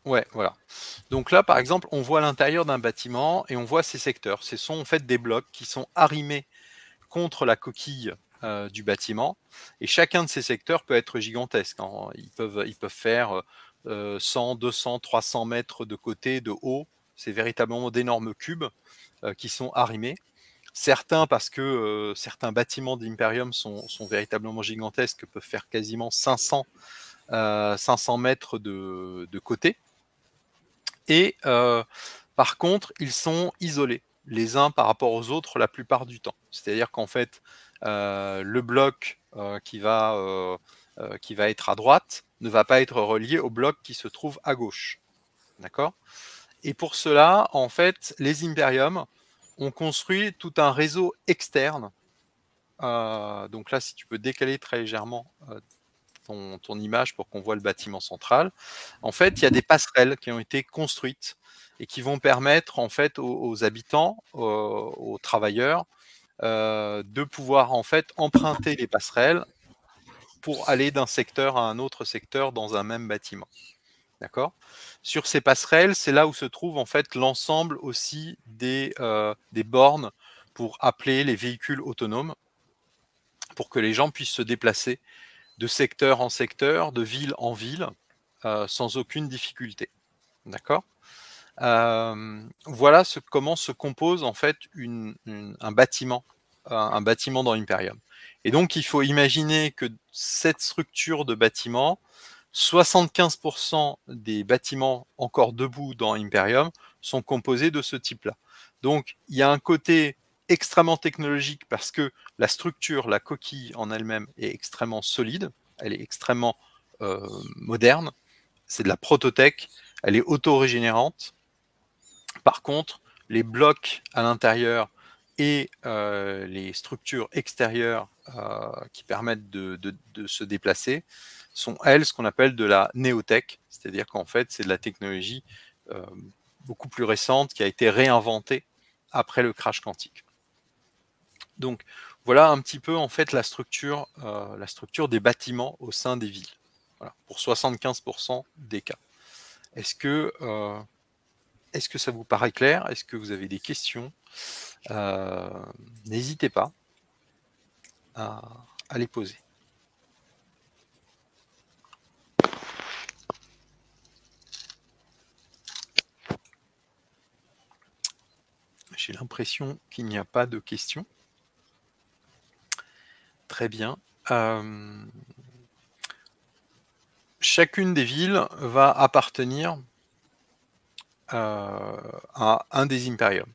Ouais, voilà. Donc là, par exemple, on voit l'intérieur d'un bâtiment et on voit ces secteurs. Ce sont en fait des blocs qui sont arrimés contre la coquille euh, du bâtiment. Et chacun de ces secteurs peut être gigantesque, hein. Ils peuvent, ils peuvent faire euh, cent, deux cents, trois cents mètres de côté, de haut. C'est véritablement d'énormes cubes euh, qui sont arrimés. Certains, parce que euh, certains bâtiments d'Imperium sont, sont véritablement gigantesques, peuvent faire quasiment cinq cents, euh, cinq cents mètres de, de côté. Et euh, par contre, ils sont isolés les uns par rapport aux autres la plupart du temps. C'est-à-dire qu'en fait, euh, le bloc euh, qui, va, euh, euh, qui va être à droite ne va pas être relié au bloc qui se trouve à gauche. D'accord ? Et pour cela, en fait, les Imperium ont construit tout un réseau externe. Euh, donc là, si tu peux décaler très légèrement euh, ton, ton image pour qu'on voit le bâtiment central. En fait, il y a des passerelles qui ont été construites et qui vont permettre en fait aux, aux habitants, aux, aux travailleurs, euh, de pouvoir en fait emprunter les passerelles pour aller d'un secteur à un autre secteur dans un même bâtiment. D'accord ? Sur ces passerelles, c'est là où se trouve en fait l'ensemble aussi des, euh, des bornes pour appeler les véhicules autonomes, pour que les gens puissent se déplacer de secteur en secteur, de ville en ville, euh, sans aucune difficulté. D'accord ? euh, Voilà ce, comment se compose en fait une, une, un bâtiment, un, un bâtiment dans Imperium. Et donc il faut imaginer que cette structure de bâtiment, soixante-quinze pour cent des bâtiments encore debout dans Imperium sont composés de ce type-là. Donc il y a un côté extrêmement technologique parce que la structure, la coquille en elle-même est extrêmement solide, elle est extrêmement euh, moderne, c'est de la prototech, elle est auto-régénérante. Par contre, les blocs à l'intérieur et euh, les structures extérieures euh, qui permettent de, de, de se déplacer sont, elles, ce qu'on appelle de la néotech, c'est-à-dire qu'en fait, c'est de la technologie euh, beaucoup plus récente qui a été réinventée après le crash quantique. Donc, voilà un petit peu en fait la structure, euh, la structure des bâtiments au sein des villes. Voilà, pour soixante-quinze pour cent des cas. Est-ce que, euh, est-ce que ça vous paraît clair? Est-ce que vous avez des questions? euh, N'hésitez pas à, à les poser. J'ai l'impression qu'il n'y a pas de questions. Très bien. Euh, chacune des villes va appartenir euh, à un des impériums.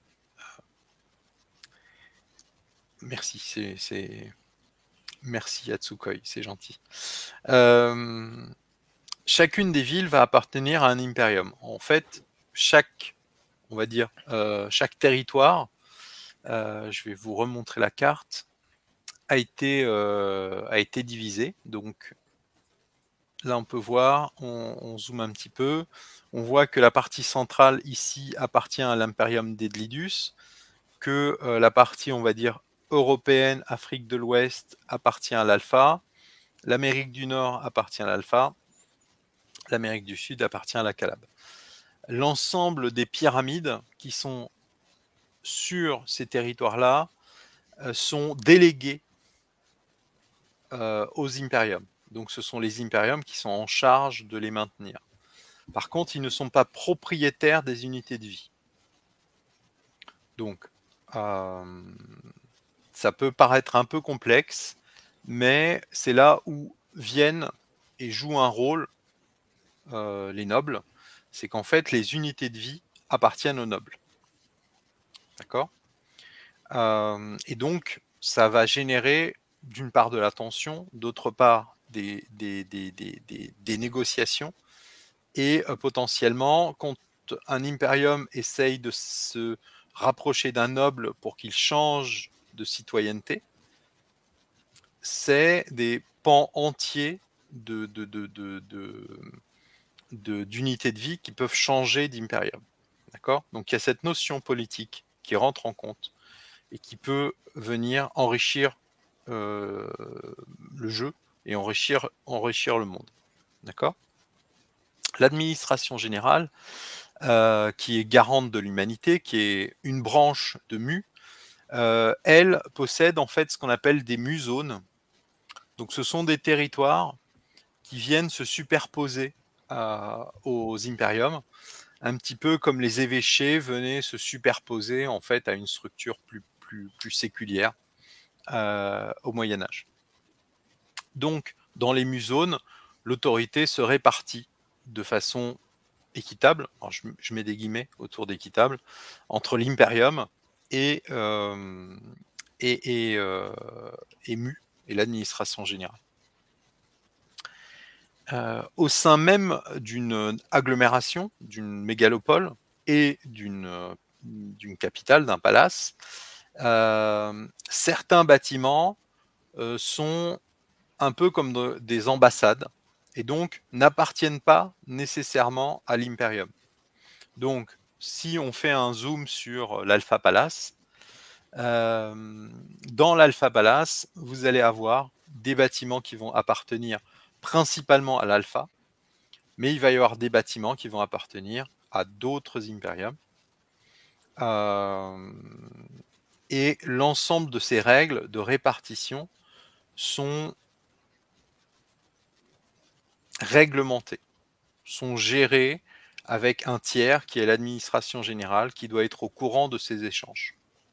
Merci, c'est, c'est... Merci Yatsukoi, c'est gentil. Euh, chacune des villes va appartenir à un impérium. En fait, chaque, on va dire, euh, chaque territoire, euh, je vais vous remontrer la carte, a été, euh, a été divisé. Donc là, on peut voir, on, on zoome un petit peu, on voit que la partie centrale ici appartient à l'Imperium d'Edlidus, que euh, la partie, on va dire, européenne, Afrique de l'Ouest, appartient à l'Alpha, l'Amérique du Nord appartient à l'Alpha, l'Amérique du Sud appartient à la Calabe. L'ensemble des pyramides qui sont sur ces territoires-là euh, sont délégués euh, aux impériums. Donc ce sont les impériums qui sont en charge de les maintenir. Par contre, ils ne sont pas propriétaires des unités de vie. Donc, euh, ça peut paraître un peu complexe, mais c'est là où viennent et jouent un rôle euh, les nobles. C'est qu'en fait, les unités de vie appartiennent aux nobles. D'accord ? euh, Et donc, ça va générer d'une part de la tension, d'autre part des, des, des, des, des, des négociations, et euh, potentiellement, quand un impérium essaye de se rapprocher d'un noble pour qu'il change de citoyenneté, c'est des pans entiers de, de, de, de, de, de, d'unités de vie qui peuvent changer d'impérium. D'accord ? Donc il y a cette notion politique qui rentre en compte et qui peut venir enrichir euh, le jeu et enrichir, enrichir le monde. D'accord ? L'administration générale, euh, qui est garante de l'humanité, qui est une branche de Mu, euh, elle possède en fait ce qu'on appelle des Mu-zones. Donc ce sont des territoires qui viennent se superposer euh, aux impériums, un petit peu comme les évêchés venaient se superposer en fait à une structure plus, plus, plus séculière euh, au Moyen-Âge. Donc, dans les Mu-zones, l'autorité se répartit de façon équitable, alors je, je mets des guillemets autour d'équitable, entre l'impérium et, euh, et, et, euh, et Mu, et l'administration générale. Euh, au sein même d'une agglomération, d'une mégalopole et d'une d'une capitale, d'un palace, euh, certains bâtiments euh, sont un peu comme de, des ambassades et donc n'appartiennent pas nécessairement à l'impérium. Donc, si on fait un zoom sur l'Alpha Palace, euh, dans l'Alpha Palace, vous allez avoir des bâtiments qui vont appartenir principalement à l'Alpha, mais il va y avoir des bâtiments qui vont appartenir à d'autres impériums. Euh, et l'ensemble de ces règles de répartition sont réglementées, sont gérées avec un tiers qui est l'administration générale qui doit être au courant de ces échanges.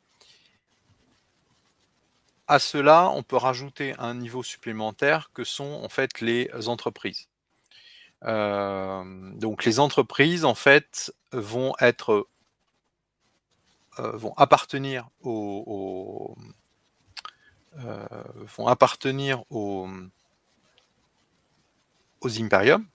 À cela, on peut rajouter un niveau supplémentaire que sont en fait les entreprises. Euh, donc les entreprises en fait vont être euh, vont appartenir au, au euh, vont appartenir aux, aux impériums.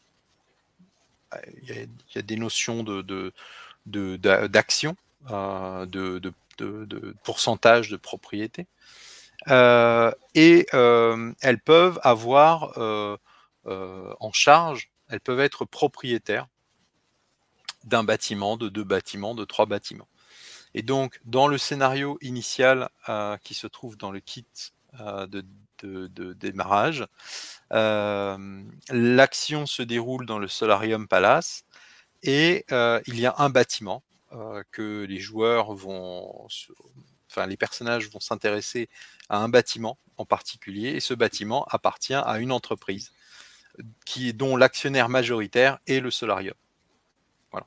Il y a, il y a des notions de, de, de, d'action, euh, de, de, de, de pourcentage de propriété. Euh, et euh, elles peuvent avoir euh, euh, en charge, elles peuvent être propriétaires d'un bâtiment, de deux bâtiments, de trois bâtiments. Et donc, dans le scénario initial euh, qui se trouve dans le kit euh, de, de, de démarrage, euh, l'action se déroule dans le Solarium Palace et euh, il y a un bâtiment euh, que les joueurs vont, enfin les personnages vont s'intéresser à un bâtiment en particulier et ce bâtiment appartient à une entreprise qui, dont l'actionnaire majoritaire est le Solarium. Voilà.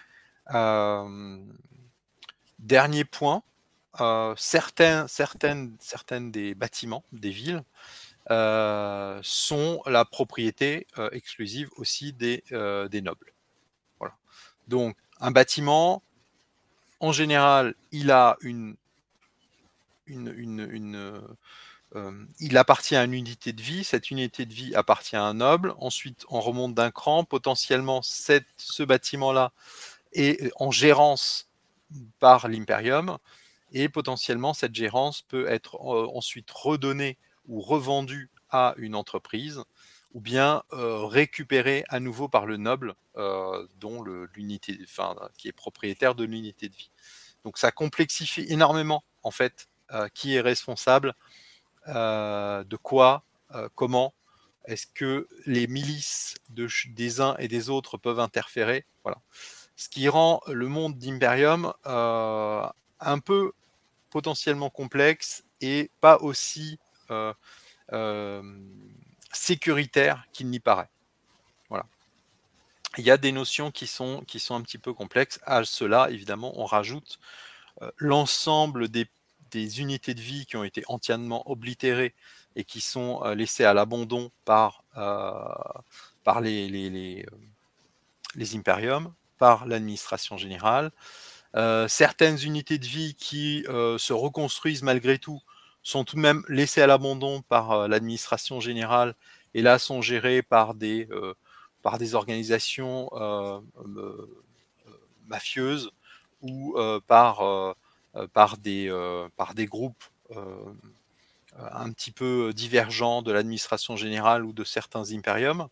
Euh, dernier point, euh, certains, certaines, certaines des bâtiments, des villes, euh, sont la propriété euh, exclusive aussi des, euh, des nobles. Voilà. Donc, un bâtiment, en général, il a une, une, une, une euh, il appartient à une unité de vie. Cette unité de vie appartient à un noble. Ensuite, on remonte d'un cran. Potentiellement, cette, ce bâtiment-là est en gérance par l'impérium. Et potentiellement, cette gérance peut être euh, ensuite redonnée ou revendue à une entreprise, ou bien euh, récupérée à nouveau par le noble, euh, dont le, l'unité, enfin, qui est propriétaire de l'unité de vie. Donc ça complexifie énormément, en fait, euh, qui est responsable, euh, de quoi, euh, comment, est-ce que les milices de, des uns et des autres peuvent interférer, voilà. Ce qui rend le monde d'Imperium euh, un peu potentiellement complexe et pas aussi euh, euh, sécuritaire qu'il n'y paraît. Voilà. Il y a des notions qui sont, qui sont un petit peu complexes. À cela, évidemment, on rajoute euh, l'ensemble des, des unités de vie qui ont été entièrement oblitérées et qui sont euh, laissées à l'abandon par, euh, par les, les, les, euh, les impériums, par l'administration générale. Euh, certaines unités de vie qui euh, se reconstruisent malgré tout sont tout de même laissées à l'abandon par euh, l'administration générale et là sont gérées par des, euh, par des organisations euh, euh, mafieuses ou euh, par, euh, par, des, euh, par des groupes euh, un petit peu divergents de l'administration générale ou de certains impériums.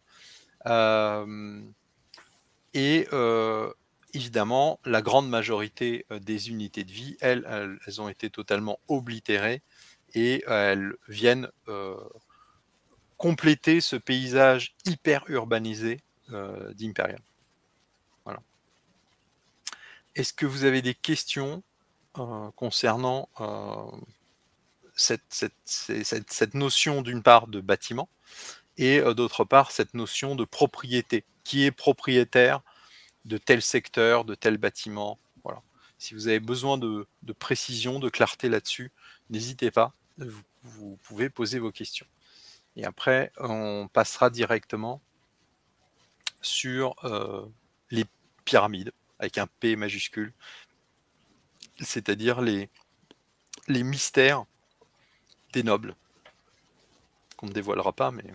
Euh, et euh, évidemment, la grande majorité des unités de vie, elles, elles, elles ont été totalement oblitérées et elles viennent euh, compléter ce paysage hyper urbanisé euh, d'Imperium. Voilà. Est-ce que vous avez des questions euh, concernant euh, cette, cette, cette, cette notion d'une part de bâtiment et euh, d'autre part cette notion de propriété? Qui est propriétaire de tel secteur, de tel bâtiment? Voilà. Si vous avez besoin de, de précision, de clarté là-dessus, n'hésitez pas, vous, vous pouvez poser vos questions. Et après, on passera directement sur euh, les pyramides, avec un P majuscule, c'est-à-dire les, les mystères des nobles, qu'on ne dévoilera pas, mais...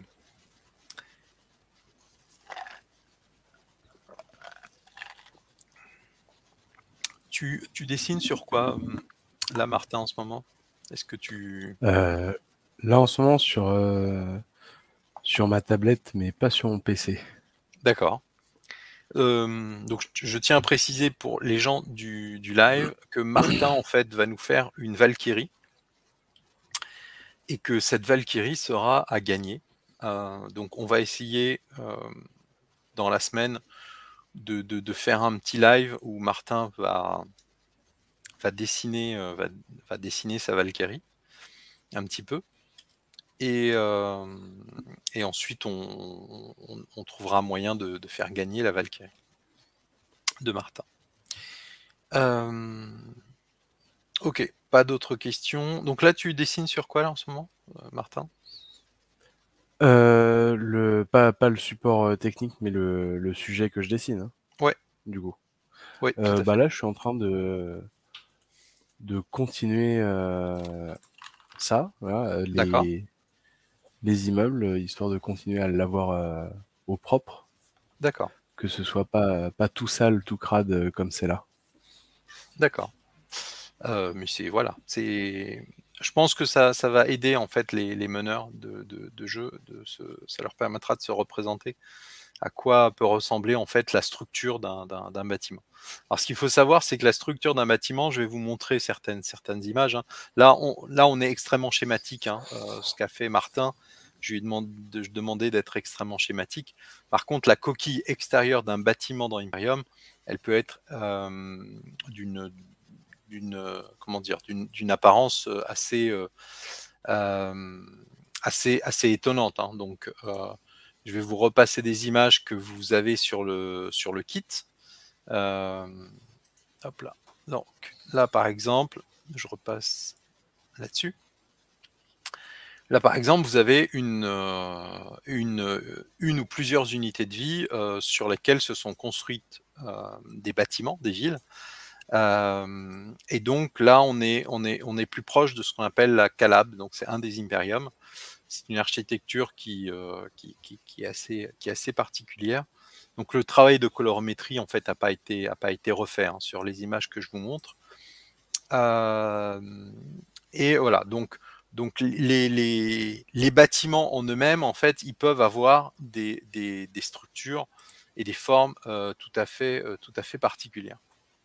Tu, tu dessines sur quoi, là, Martin, en ce moment? Est-ce que tu... Euh, là, en ce moment, sur, euh, sur ma tablette, mais pas sur mon P C. D'accord. Euh, donc, je tiens à préciser pour les gens du, du live que Martin, en fait, va nous faire une Valkyrie et que cette Valkyrie sera à gagner. Euh, donc, on va essayer euh, dans la semaine de, de, de faire un petit live où Martin va, va, dessiner, euh, va, va dessiner sa Valkyrie un petit peu. Et, euh, et ensuite, on, on, on trouvera moyen de, de faire gagner la Valkyrie de Martin. Euh, ok, pas d'autres questions. Donc là, tu dessines sur quoi là en ce moment, Martin? Euh, le, pas, pas le support euh, technique, mais le, le sujet que je dessine, hein, Ouais, du coup. ouais, tout Euh, à bah fait. là, je suis en train de, de continuer euh, ça, voilà, euh, D'accord, les, les immeubles, histoire de continuer à l'avoir euh, au propre, d'accord, que ce soit pas, pas tout sale, tout crade euh, comme c'est là. d'accord. Euh, mais c'est voilà, c'est. Je pense que ça, ça va aider en fait les, les meneurs de, de, de jeu, de se, ça leur permettra de se représenter à quoi peut ressembler en fait la structure d'un bâtiment. Alors ce qu'il faut savoir, c'est que la structure d'un bâtiment, je vais vous montrer certaines, certaines images. Hein. Là, on, là, on est extrêmement schématique. Hein. Euh, ce qu'a fait Martin, je lui ai demandé, de, je demandais d'être extrêmement schématique. Par contre, la coquille extérieure d'un bâtiment dans Imperium, elle peut être euh, d'une d'une comment dire d'une apparence assez euh, euh, assez assez étonnante. Hein. Donc euh, je vais vous repasser des images que vous avez sur le sur le kit. Euh, hop là. Donc là par exemple, je repasse là-dessus. Là par exemple, vous avez une euh, une une ou plusieurs unités de vie euh, sur lesquelles se sont construites euh, des bâtiments, des villes. Euh, et donc là, on est, on, est, on est plus proche de ce qu'on appelle la Calab, donc c'est un des impériums. C'est une architecture qui, euh, qui, qui, qui, est assez, qui est assez particulière. Donc le travail de colorimétrie, en fait, n'a pas été, a pas été refait hein, sur les images que je vous montre. Euh, et voilà, donc, donc les, les, les bâtiments en eux-mêmes, en fait, ils peuvent avoir des, des, des structures et des formes euh, tout, à fait, euh, tout à fait particulières.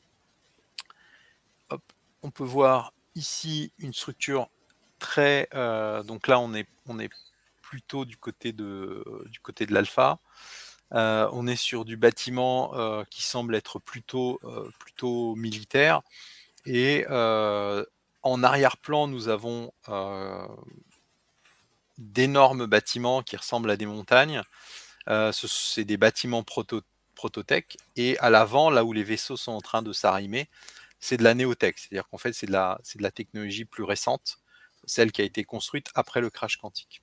Hop, on peut voir ici une structure très... Euh, donc là, on est, on est plutôt du côté de, du côté de l'alpha. Euh, on est sur du bâtiment euh, qui semble être plutôt, euh, plutôt militaire. Et euh, en arrière-plan, nous avons euh, d'énormes bâtiments qui ressemblent à des montagnes. Euh, C'est des bâtiments proto prototech. Et à l'avant, là où les vaisseaux sont en train de s'arrimer, c'est de la néotech, c'est-à-dire qu'en fait c'est de, la, de la technologie plus récente, celle qui a été construite après le crash quantique.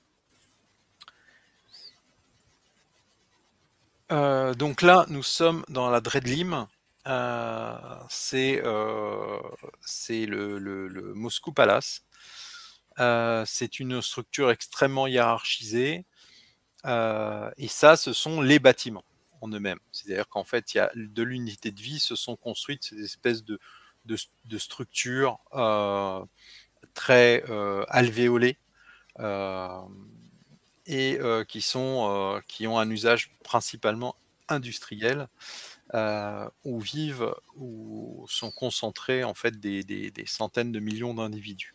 Euh, donc là, nous sommes dans la Dreadlim, euh, c'est euh, le, le, le Moscou Palace. Euh, c'est une structure extrêmement hiérarchisée, euh, et ça, ce sont les bâtiments en eux-mêmes. C'est-à-dire qu'en fait, il y a de l'unité de vie, se sont construites ces espèces de, de, de structures euh, très euh, alvéolées euh, et euh, qui, sont, euh, qui ont un usage principalement industriel, euh, où vivent, où sont concentrés en fait des, des, des centaines de millions d'individus.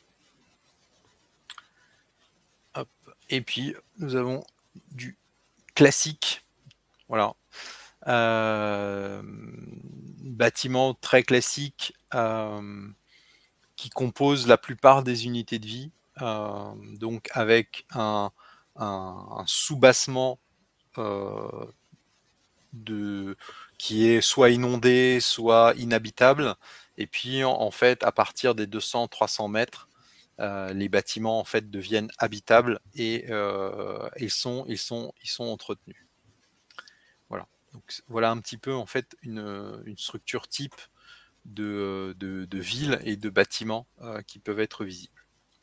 Et puis, nous avons du classique. Voilà. Euh, bâtiment très classique euh, qui compose la plupart des unités de vie, euh, donc avec un, un, un sous-bassement euh, de, qui est soit inondé, soit inhabitable. Et puis, en, en fait, à partir des deux cents à trois cents mètres, euh, les bâtiments en fait deviennent habitables et euh, ils sont, ils sont, ils sont entretenus. Voilà. Donc voilà un petit peu en fait une, une structure type de, de, de villes et de bâtiments euh, qui peuvent être visibles.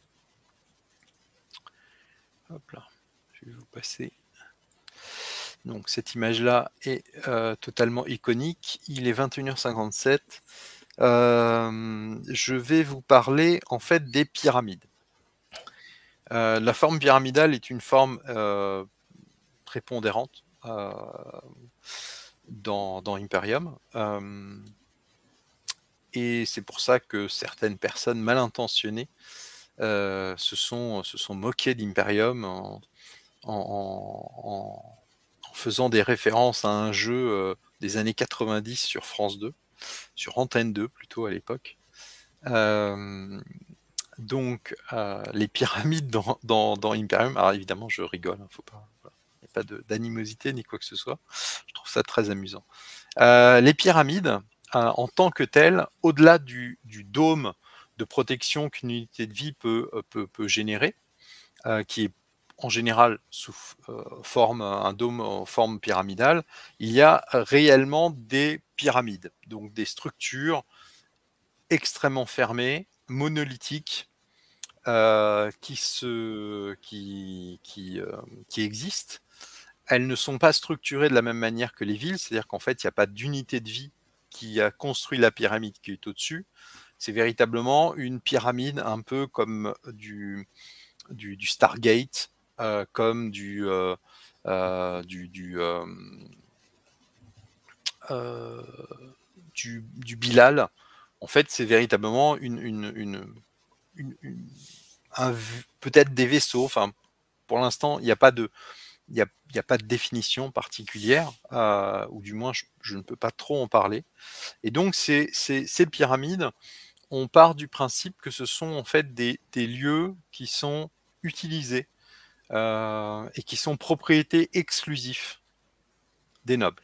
Hop là, je vais vous passer. Donc cette image-là est euh, totalement iconique. Il est vingt et une heures cinquante-sept. Euh, je vais vous parler en fait des pyramides. Euh, la forme pyramidale est une forme euh, prépondérante euh, dans, dans Imperium. Euh, et c'est pour ça que certaines personnes mal intentionnées euh, se, sont, se sont moquées d'Imperium en, en, en, en faisant des références à un jeu euh, des années quatre-vingt-dix sur France deux, sur Antenne deux plutôt à l'époque. Euh, donc euh, les pyramides dans, dans, dans Imperium, alors évidemment je rigole, hein, faut pas, voilà, il n'y a pas d'animosité ni quoi que ce soit, je trouve ça très amusant. Euh, les pyramides, euh, en tant que telles, au-delà du, du dôme de protection qu'une unité de vie peut, peut, peut générer, euh, qui est en général sous euh, forme, un dôme en forme pyramidale, il y a réellement des pyramides, donc des structures extrêmement fermées, monolithiques, euh, qui, se, qui, qui, euh, qui existent. Elles ne sont pas structurées de la même manière que les villes, c'est-à-dire qu'en fait, il n'y a pas d'unité de vie qui a construit la pyramide qui est au-dessus. C'est véritablement une pyramide un peu comme du, du, du Stargate, euh, comme du, euh, euh, du, du, euh, euh, du, du Bilal. En fait, c'est véritablement une, une, une, une, une un, peut-être des vaisseaux. Enfin, pour l'instant, il n'y a pas de, il n'y a, y a pas de définition particulière, euh, ou du moins je, je, ne peux pas trop en parler. Et donc ces, ces, ces pyramides, on part du principe que ce sont en fait des, des lieux qui sont utilisés euh, et qui sont propriétés exclusives des nobles.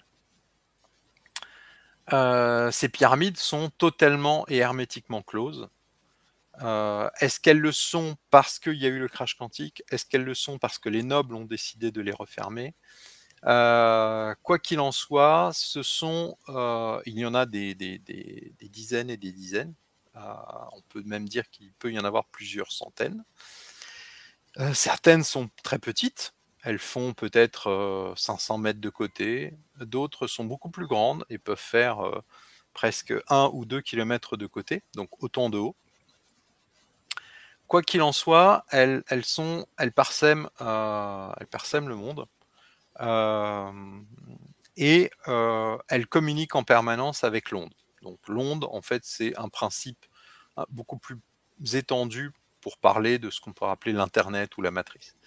Euh, ces pyramides sont totalement et hermétiquement closes. Euh, Est-ce qu'elles le sont parce qu'il y a eu le crash quantique? Est-ce qu'elles le sont parce que les nobles ont décidé de les refermer? Euh, quoi qu'il en soit, ce sont, euh, il y en a des, des, des, des dizaines et des dizaines. Euh, on peut même dire qu'il peut y en avoir plusieurs centaines. Euh, certaines sont très petites. Elles font peut-être euh, cinq cents mètres de côté. D'autres sont beaucoup plus grandes et peuvent faire euh, presque un ou deux kilomètres de côté, donc autant de haut. Quoi qu'il en soit, elles, elles, sont, elles, parsèment, euh, elles parsèment le monde. Euh, et euh, elle communique en permanence avec l'onde. Donc l'onde, en fait, c'est un principe beaucoup plus étendu pour parler de ce qu'on peut appeler l'Internet ou la matrice.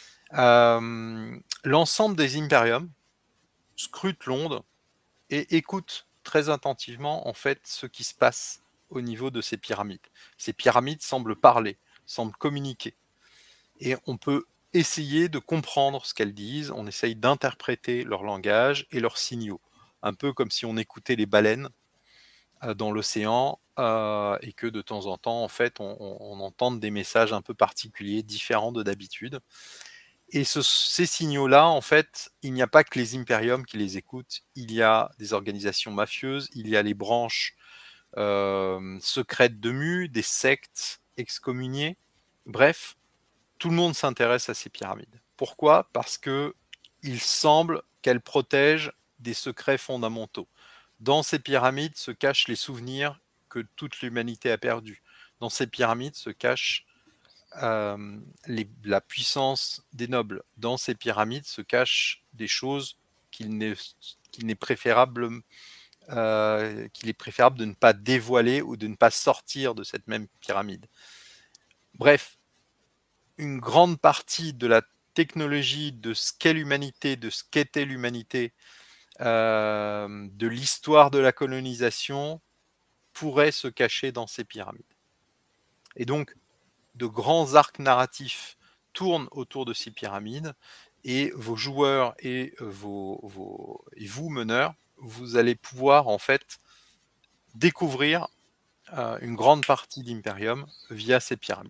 Euh, L'ensemble des impériums scrute l'onde et écoute très attentivement en fait ce qui se passe au niveau de ces pyramides. Ces pyramides semblent parler, semblent communiquer. Et on peut essayer de comprendre ce qu'elles disent, on essaye d'interpréter leur langage et leurs signaux. Un peu comme si on écoutait les baleines euh, dans l'océan euh, et que de temps en temps, en fait, on, on, on entende des messages un peu particuliers, différents de d'habitude. Et ce, ces signaux-là, en fait, il n'y a pas que les impériums qui les écoutent, il y a des organisations mafieuses, il y a les branches euh, secrètes de Mu, des sectes excommuniées, bref, tout le monde s'intéresse à ces pyramides. Pourquoi? Parce que il semble qu'elles protègent des secrets fondamentaux. Dans ces pyramides se cachent les souvenirs que toute l'humanité a perdus. Dans ces pyramides se cache euh, les, la puissance des nobles. Dans ces pyramides se cachent des choses qu'il n'est qu'il n'est préférable, euh, qu'il est préférable de ne pas dévoiler ou de ne pas sortir de cette même pyramide. Bref, une grande partie de la technologie de ce qu'est l'humanité, de ce qu'était l'humanité, euh, de l'histoire de la colonisation pourrait se cacher dans ces pyramides. Et donc, de grands arcs narratifs tournent autour de ces pyramides, et vos joueurs et, vos, vos, et vous, meneurs, vous allez pouvoir en fait découvrir euh, une grande partie d'Imperium via ces pyramides.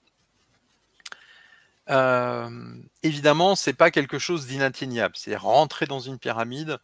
Euh, évidemment, c'est pas quelque chose d'inatteignable. C'est rentrer dans une pyramide,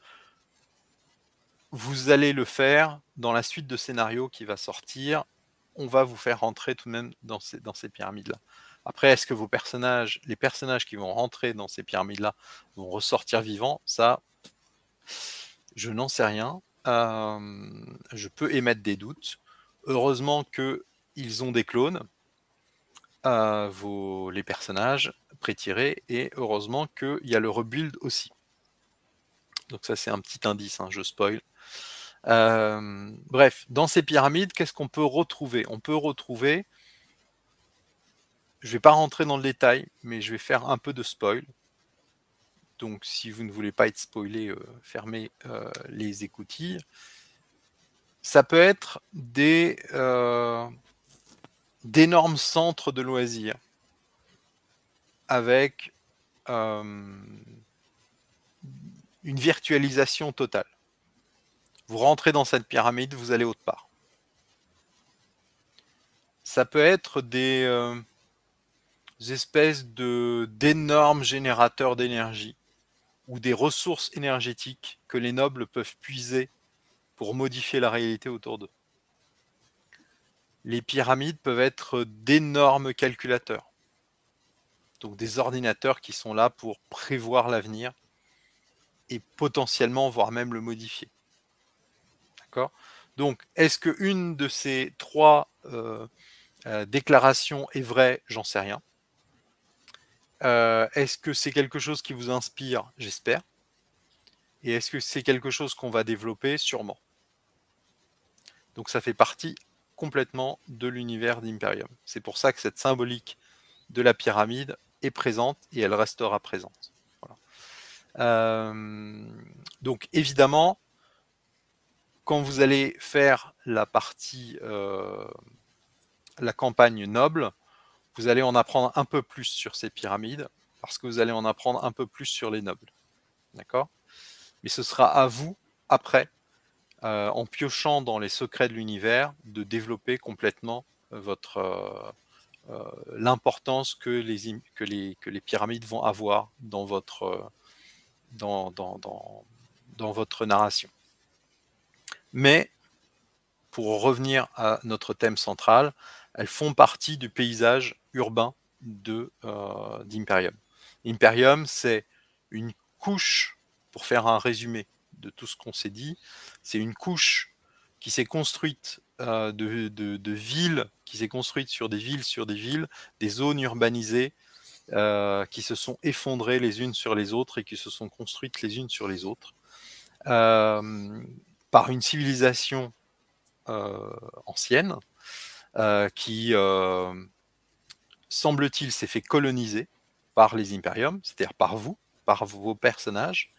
vous allez le faire dans la suite de scénarios qui va sortir. On va vous faire rentrer tout de même dans ces, dans ces pyramides-là. Après, est-ce que vos personnages, les personnages qui vont rentrer dans ces pyramides-là vont ressortir vivants? Ça, je n'en sais rien. Euh, je peux émettre des doutes. Heureusement qu'ils ont des clones, euh, vos, les personnages pré-tirés, et heureusement qu'il y a le rebuild aussi. Donc ça, c'est un petit indice, hein, je spoil. Euh, bref, dans ces pyramides, qu'est-ce qu'on peut retrouver? On peut retrouver, je ne vais pas rentrer dans le détail, mais je vais faire un peu de spoil. Donc si vous ne voulez pas être spoilé, euh, fermez euh, les écoutilles. Ça peut être des euh, d'énormes centres de loisirs avec euh, une virtualisation totale. Vous rentrez dans cette pyramide, vous allez autre part. Ça peut être des, euh, des espèces de d'énormes générateurs d'énergie ou des ressources énergétiques que les nobles peuvent puiser pour modifier la réalité autour d'eux. Les pyramides peuvent être d'énormes calculateurs, donc des ordinateurs qui sont là pour prévoir l'avenir et potentiellement, voire même le modifier. D'accord ? Donc, est-ce qu'une de ces trois euh, euh, déclaration est vraie? J'en sais rien. Euh, est-ce que c'est quelque chose qui vous inspire? J'espère. Et est-ce que c'est quelque chose qu'on va développer? Sûrement. Donc ça fait partie complètement de l'univers d'Imperium. C'est pour ça que cette symbolique de la pyramide est présente et elle restera présente. Voilà. Euh, donc évidemment, quand vous allez faire la partie, euh, la campagne noble, vous allez en apprendre un peu plus sur ces pyramides, parce que vous allez en apprendre un peu plus sur les nobles. D'accord? Mais ce sera à vous, après, euh, en piochant dans les secrets de l'univers, de développer complètement votre euh, euh, l'importance que les, que, les, que les pyramides vont avoir dans votre, euh, dans, dans, dans, dans votre narration. Mais, pour revenir à notre thème central, elles font partie du paysage urbain de, euh, d'Imperium. Imperium, c'est une couche, pour faire un résumé de tout ce qu'on s'est dit, c'est une couche qui s'est construite euh, de, de, de villes, qui s'est construite sur des villes, sur des villes, des zones urbanisées euh, qui se sont effondrées les unes sur les autres et qui se sont construites les unes sur les autres euh, par une civilisation euh, ancienne euh, qui, euh, semble-t-il, s'est fait coloniser par les Imperiums, c'est-à-dire par vous, par vos personnages.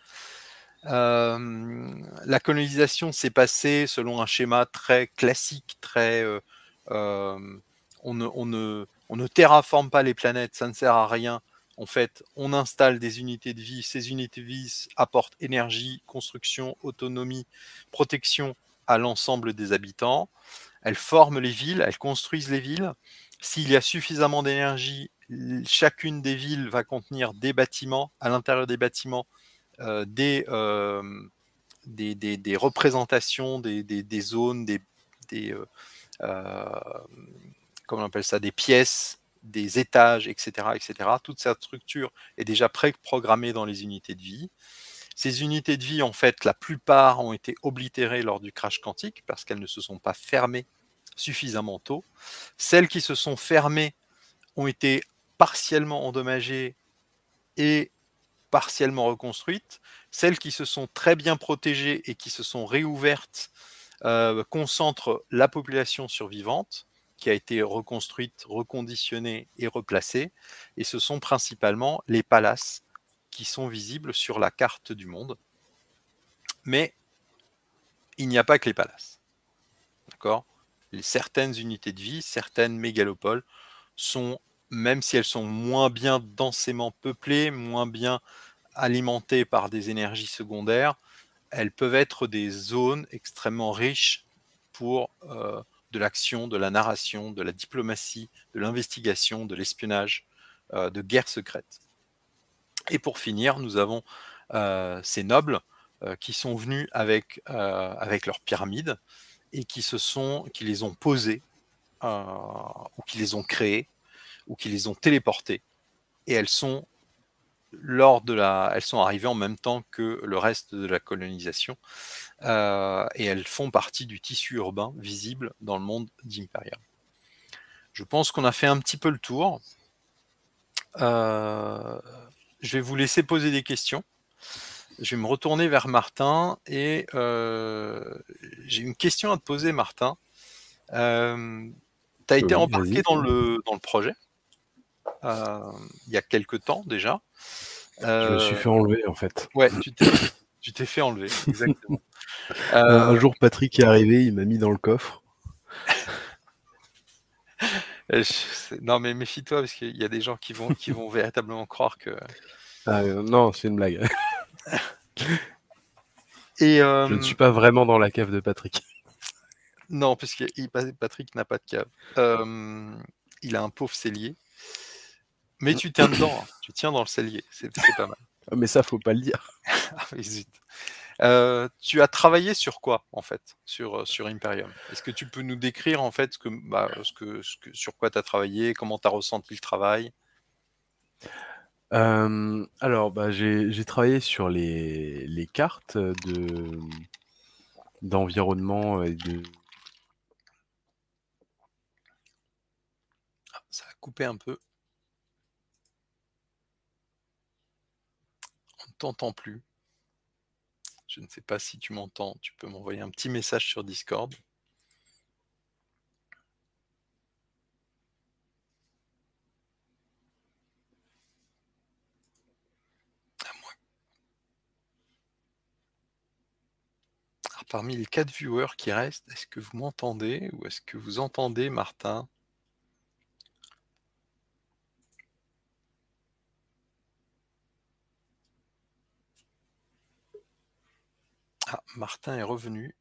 Euh, la colonisation s'est passée selon un schéma très classique, très euh, euh, on, ne, on, ne, on ne terraforme pas les planètes, ça ne sert à rien. En fait, on installe des unités de vie, ces unités de vie apportent énergie, construction, autonomie, protection à l'ensemble des habitants. Elles forment les villes, elles construisent les villes. S'il y a suffisamment d'énergie, chacune des villes va contenir des bâtiments. À l'intérieur des bâtiments, euh, des, euh, des, des, des, représentations, des, des, des zones, des, des euh, euh, comment on appelle ça, des pièces, des étages, et cetera, et cetera. Toute cette structure est déjà pré-programmée dans les unités de vie. Ces unités de vie, en fait, la plupart ont été oblitérées lors du crash quantique parce qu'elles ne se sont pas fermées suffisamment tôt. Celles qui se sont fermées ont été partiellement endommagées et partiellement reconstruites. Celles qui se sont très bien protégées et qui se sont réouvertes euh, concentrent la population survivante qui a été reconstruite, reconditionnée et replacée. Et ce sont principalement les palaces qui sont visibles sur la carte du monde. Mais il n'y a pas que les palaces. D'accord ? Certaines unités de vie, certaines mégalopoles sont, même si elles sont moins bien densément peuplées, moins bien alimentées par des énergies secondaires, elles peuvent être des zones extrêmement riches pour euh, de l'action, de la narration, de la diplomatie, de l'investigation, de l'espionnage, euh, de guerres secrètes. Et pour finir, nous avons euh, ces nobles euh, qui sont venus avec, euh, avec leurs pyramides et qui, se sont, qui les ont posées, euh, ou qui les ont créées, ou qui les ont téléportées. Et elles sont, lors de la, elles sont arrivées en même temps que le reste de la colonisation. Euh, et elles font partie du tissu urbain visible dans le monde d'Imperium. Je pense qu'on a fait un petit peu le tour. Euh, je vais vous laisser poser des questions. Je vais me retourner vers Martin et euh, j'ai une question à te poser, Martin. Euh, tu as été Oui, embarqué vas-y. dans le, dans le projet euh, il y a quelques temps déjà. Je me suis Euh, fait enlever en fait. ouais, tu t'es tu t'es fait enlever, exactement. Un, un Euh, jour, Patrick est arrivé, il m'a mis dans le coffre. je, non mais méfie-toi parce qu'il y a des gens qui vont, qui vont véritablement croire que... Ah, euh, non, c'est une blague. Et Je ne euh, suis pas vraiment dans la cave de Patrick. non, parce que Patrick n'a pas de cave. Euh, il a un pauvre cellier. Mais tu tiens dedans, hein. Tu tiens dans le cellier, c'est pas mal. Mais ça, faut pas le dire. Ah, oui, zut. Euh, tu as travaillé sur quoi en fait, sur, sur Imperium? Est-ce que tu peux nous décrire en fait ce que, bah, ce que, ce que, sur quoi tu as travaillé, comment tu as ressenti le travail? Euh, alors, bah, j'ai j'ai travaillé sur les, les cartes de d'environnement et de. Ah, ça a coupé un peu. On ne t'entend plus. Je ne sais pas si tu m'entends. Tu peux m'envoyer un petit message sur Discord. Alors, parmi les quatre viewers qui restent, est-ce que vous m'entendez ou est-ce que vous entendez Martin? Ah, Martin est revenu.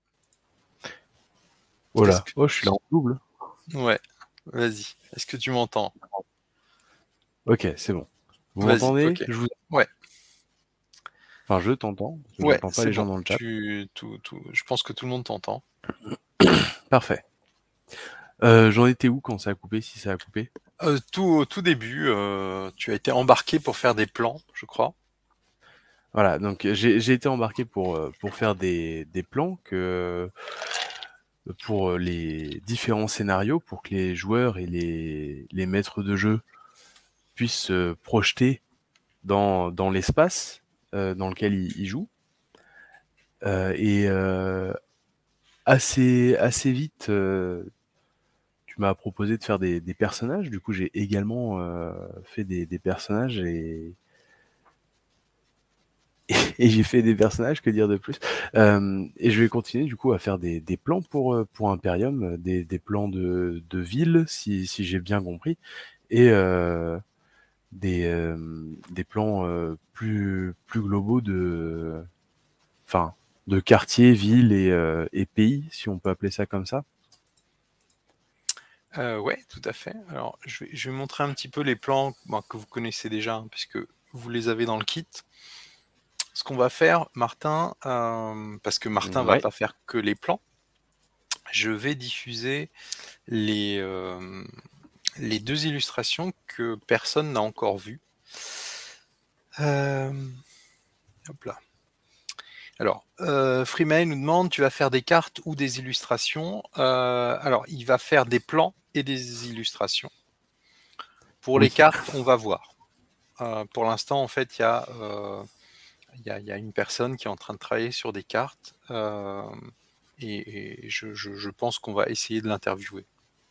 Oh Est-ce là, que... oh, je suis là en double. Ouais, vas-y. Est-ce que tu m'entends? Ok, c'est bon. Vous Vas-y, m'entendez? ok. Je vous... Ouais, Enfin, je t'entends. ouais, J'entends pas c'est les gens bon. dans le chat. Tu, tout, tout... Je pense que tout le monde t'entend. Parfait. Euh, j'en étais où quand ça a coupé, si ça a coupé? Euh, tout au tout début, euh, tu as été embarqué pour faire des plans, je crois. Voilà, donc j'ai j'ai été embarqué pour, euh, pour faire des, des plans que pour les différents scénarios, pour que les joueurs et les, les maîtres de jeu puissent se projeter dans, dans l'espace euh, dans lequel ils, ils jouent. Euh, et euh, assez, assez vite, euh, tu m'as proposé de faire des, des personnages. Du coup, j'ai également euh, fait des, des personnages et, et j'ai fait des personnages, que dire de plus. Euh, et je vais continuer du coup à faire des, des plans pour, euh, pour Imperium, des, des plans de, de ville, si, si j'ai bien compris, et euh, des, euh, des plans euh, plus, plus globaux de, enfin, de quartiers, villes et, euh, et pays, si on peut appeler ça comme ça. Euh, ouais, tout à fait. Alors, je vais, je vais montrer un petit peu les plans bon, que vous connaissez déjà, hein, puisque vous les avez dans le kit. Ce qu'on va faire, Martin, euh, parce que Martin va Ouais. pas faire que les plans, je vais diffuser les, euh, les deux illustrations que personne n'a encore vues. Euh, hop là. Alors, euh, Freemail nous demande, tu vas faire des cartes ou des illustrations? euh, Alors, il va faire des plans et des illustrations. Pour les Oui. cartes, on va voir. Euh, pour l'instant, en fait, il y a... Euh, Il y, a, il y a une personne qui est en train de travailler sur des cartes euh, et, et je, je, je pense qu'on va essayer de l'interviewer.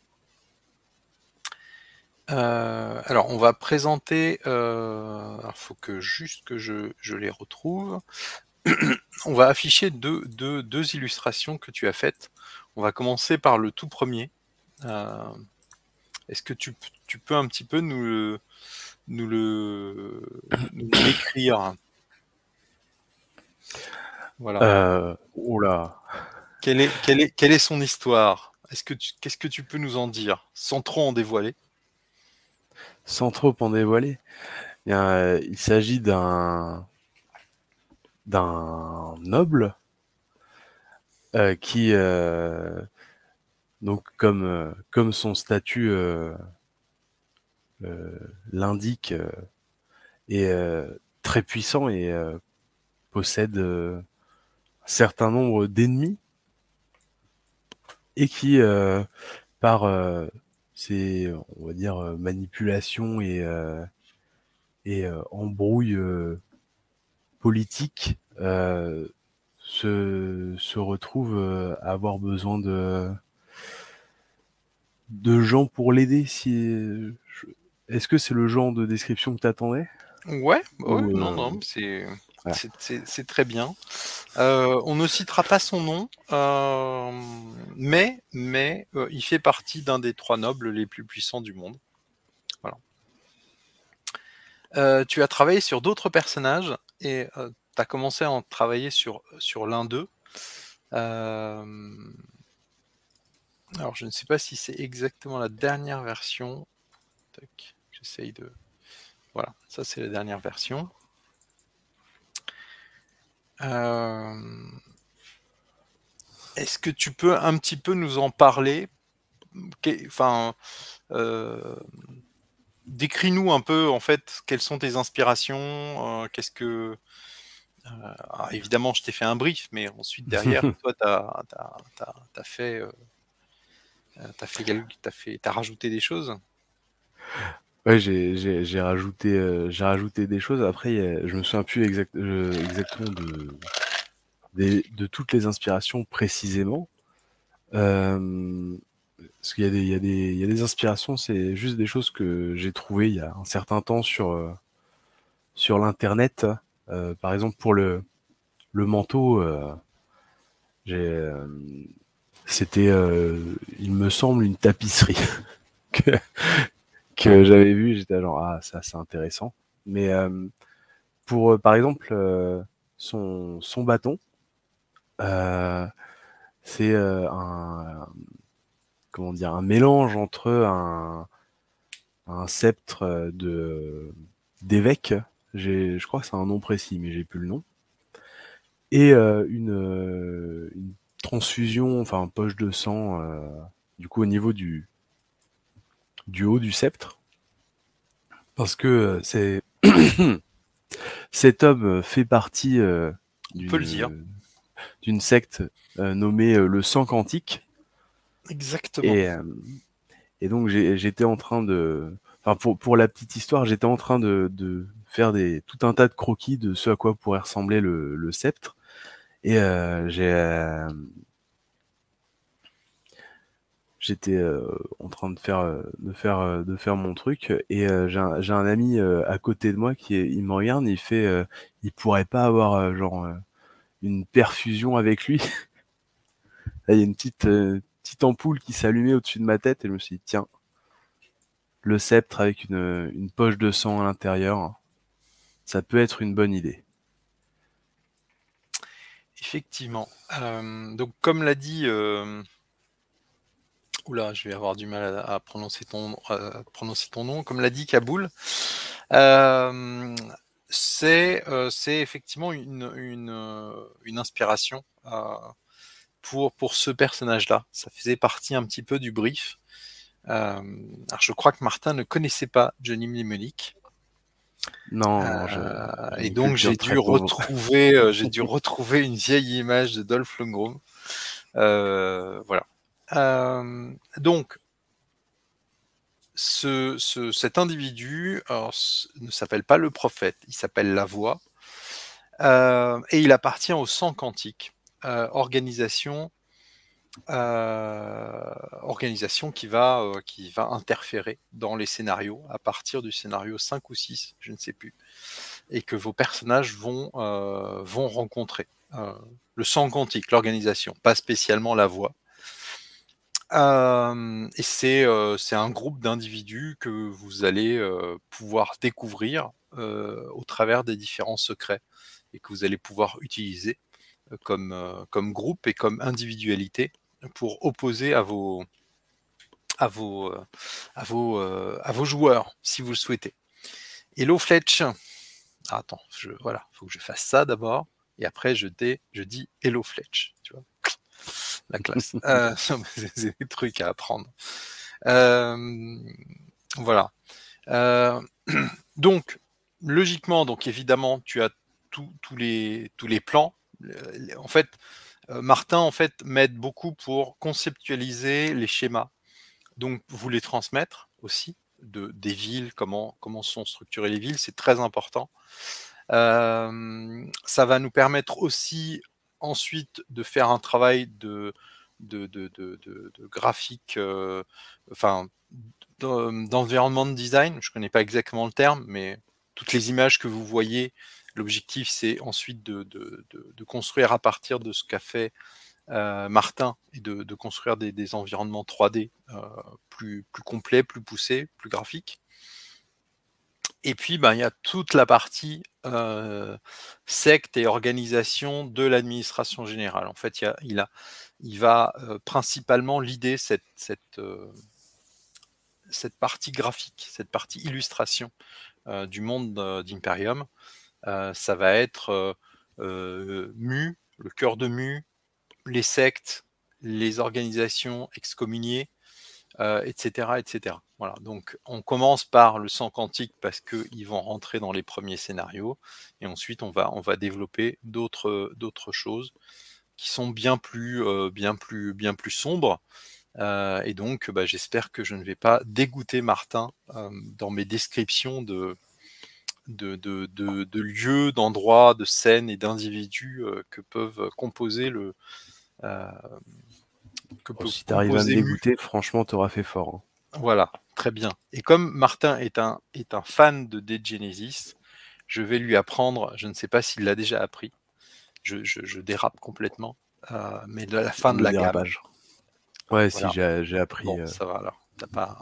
Euh, alors, on va présenter. Il euh, faut que juste que je, je les retrouve. on va afficher deux, deux, deux illustrations que tu as faites. On va commencer par le tout premier. Euh, Est-ce que tu, tu peux un petit peu nous le, nous le, nous le décrire? Voilà. Euh, oh là. Quelle est, quelle est, quelle est son histoire? Est-ce que tu, qu'est-ce que tu peux nous en dire, sans trop en dévoiler? Sans trop en dévoiler, eh bien, euh, il s'agit d'un d'un noble euh, qui, euh, donc comme euh, comme son statut euh, euh, l'indique, euh, est euh, très puissant et euh, possède euh, un certain nombre d'ennemis et qui, euh, par euh, ses, on va dire, euh, manipulations et, euh, et euh, embrouilles euh, politiques, euh, se, se retrouve euh, à avoir besoin de, de gens pour l'aider. Si, je- Est-ce que c'est le genre de description que tu attendais? Ouais, ouais, Ou non, euh, non, c'est, voilà. c'est, c'est- c'est très bien. Euh, on ne citera pas son nom, euh, mais, mais euh, il fait partie d'un des trois nobles les plus puissants du monde. Voilà. Euh, tu as travaillé sur d'autres personnages et euh, tu as commencé à en travailler sur, sur l'un d'eux. Euh, alors, je ne sais pas si c'est exactement la dernière version. Tac, j'essaye de... Voilà, ça c'est la dernière version. Euh, Est-ce que tu peux un petit peu nous en parler? Qu'est- Enfin, euh, décris-nous un peu en fait quelles sont tes inspirations, euh, qu'est-ce que... euh, alors, évidemment, je t'ai fait un brief, mais ensuite derrière, toi, t'as, t'as, t'as, t'as fait, euh, t'as fait, quel- t'as fait, t'as rajouté des choses. Ouais, j'ai j'ai j'ai rajouté euh, j'ai rajouté des choses. Après, il y a- je me souviens plus exact, euh, exactement de des- de toutes les inspirations précisément. Euh, Parce qu'il y a des il y a des il y a des inspirations, c'est juste des choses que j'ai trouvées il y a un certain temps sur euh, sur l'internet. Euh, par exemple, pour le le manteau, euh, j'ai euh, c'était euh, il me semble une tapisserie que que j'avais vue. J'étais genre ah ça c'est intéressant. Mais euh, pour, euh, par exemple, euh, son, son bâton, euh, c'est euh, un, comment dire, un mélange entre un, un sceptre de d'évêque, j'ai, je crois que c'est un nom précis, mais j'ai plus le nom, et euh, une, euh, une transfusion, enfin poche de sang, euh, du coup au niveau du, du haut du sceptre, parce que euh, c'est cet homme fait partie euh, On peut le dire. d'une d'une secte euh, nommée euh, le sang quantique. Exactement. Et, euh, et donc j'ai- j'étais en train de, enfin pour, pour la petite histoire, j'étais en train de, de faire des, tout un tas de croquis de ce à quoi pourrait ressembler le, le sceptre. Et euh, j'ai, euh, j'étais euh, en train de faire, euh, de faire, euh, de faire mon truc. Et euh, j'ai un, j'ai un ami euh, à côté de moi qui est, il me regarde, il fait, euh, il pourrait pas avoir euh, genre euh, une perfusion avec lui. Là, il y a une petite, euh, petite ampoule qui s'allumait au-dessus de ma tête et je me suis dit tiens, le sceptre avec une, une poche de sang à l'intérieur, ça peut être une bonne idée. Effectivement. Euh, donc, comme l'a dit, euh, oula, je vais avoir du mal à, à prononcer ton, à prononcer ton nom. Comme l'a dit Kaboul, euh, c'est, euh, c'est effectivement une, une, euh, une inspiration euh, pour, pour ce personnage-là. Ça faisait partie un petit peu du brief. Euh, alors, je crois que Martin ne connaissait pas Johnny Mnemonic. Non, non, je, Euh, j'ai et une donc culture j'ai dû très pauvre. retrouver, euh, j'ai dû retrouver une vieille image de Dolph Lundgren. Euh, voilà. Euh, donc ce, ce- cet individu alors, ne s'appelle pas le prophète, il s'appelle la voix, euh, et il appartient au sang quantique, euh, organisation, euh, organisation qui va, euh, qui va interférer dans les scénarios à partir du scénario cinq ou six, je ne sais plus. et que vos personnages vont, euh, vont rencontrer. Euh, le sang quantique, l'organisation, pas spécialement la voix. Euh, et c'est euh, c'est un groupe d'individus que vous allez euh, pouvoir découvrir euh, au travers des différents secrets et que vous allez pouvoir utiliser euh, comme, euh, comme groupe et comme individualité pour opposer à vos, à vos, euh, à vos, euh, à vos joueurs, si vous le souhaitez. Hello Fletch. Ah, attends, je, voilà, faut que je fasse ça d'abord et après je, dé, je dis Hello Fletch, tu vois. La classe. euh, c'est des trucs à apprendre. Euh, voilà. Euh, donc, logiquement, donc évidemment, tu as tous les, tous les plans. En fait, euh, Martin en fait m'aide beaucoup pour conceptualiser les schémas. Donc, vous les transmettre aussi de, des villes, comment, comment sont structurées les villes, c'est très important. Euh, ça va nous permettre aussi ensuite de faire un travail de, de, de, de, de, de graphique, euh, enfin d'environnement de design. Je ne connais pas exactement le terme, mais toutes les images que vous voyez, l'objectif c'est ensuite de, de, de, de construire à partir de ce qu'a fait euh, Martin et de, de construire des, des environnements trois D euh, plus, plus complets, plus poussés, plus graphiques. Et puis, ben, il y a toute la partie euh, secte et organisation de l'administration générale. En fait, il, y a, il, a, il va euh, principalement l'idée cette, cette, euh, cette partie graphique, cette partie illustration euh, du monde euh, d'Imperium. Euh, ça va être euh, euh, Mu, le cœur de Mu, les sectes, les organisations excommuniées, euh, et cetera, et cetera. Voilà. Donc, on commence par le sang quantique parce qu'ils vont rentrer dans les premiers scénarios, et ensuite on va on va développer d'autres d'autres choses qui sont bien plus euh, bien plus bien plus sombres. Euh, et donc, bah, j'espère que je ne vais pas dégoûter Martin euh, dans mes descriptions de de, de, de, de lieux, d'endroits, de scènes et d'individus euh, que peuvent composer le euh, que Oh, peut si t'arrives à me composer Mu. dégoûter, franchement, t'auras fait fort. Hein. Voilà, très bien. Et comme Martin est un, est un fan de Dead Genesis, je vais lui apprendre, je ne sais pas s'il l'a déjà appris, je, je, je dérape complètement, euh, mais de la fin de Le la gamme. dérapage. Ouais, si, Voilà. j'ai appris. Bon, Euh... ça va alors. T'as pas.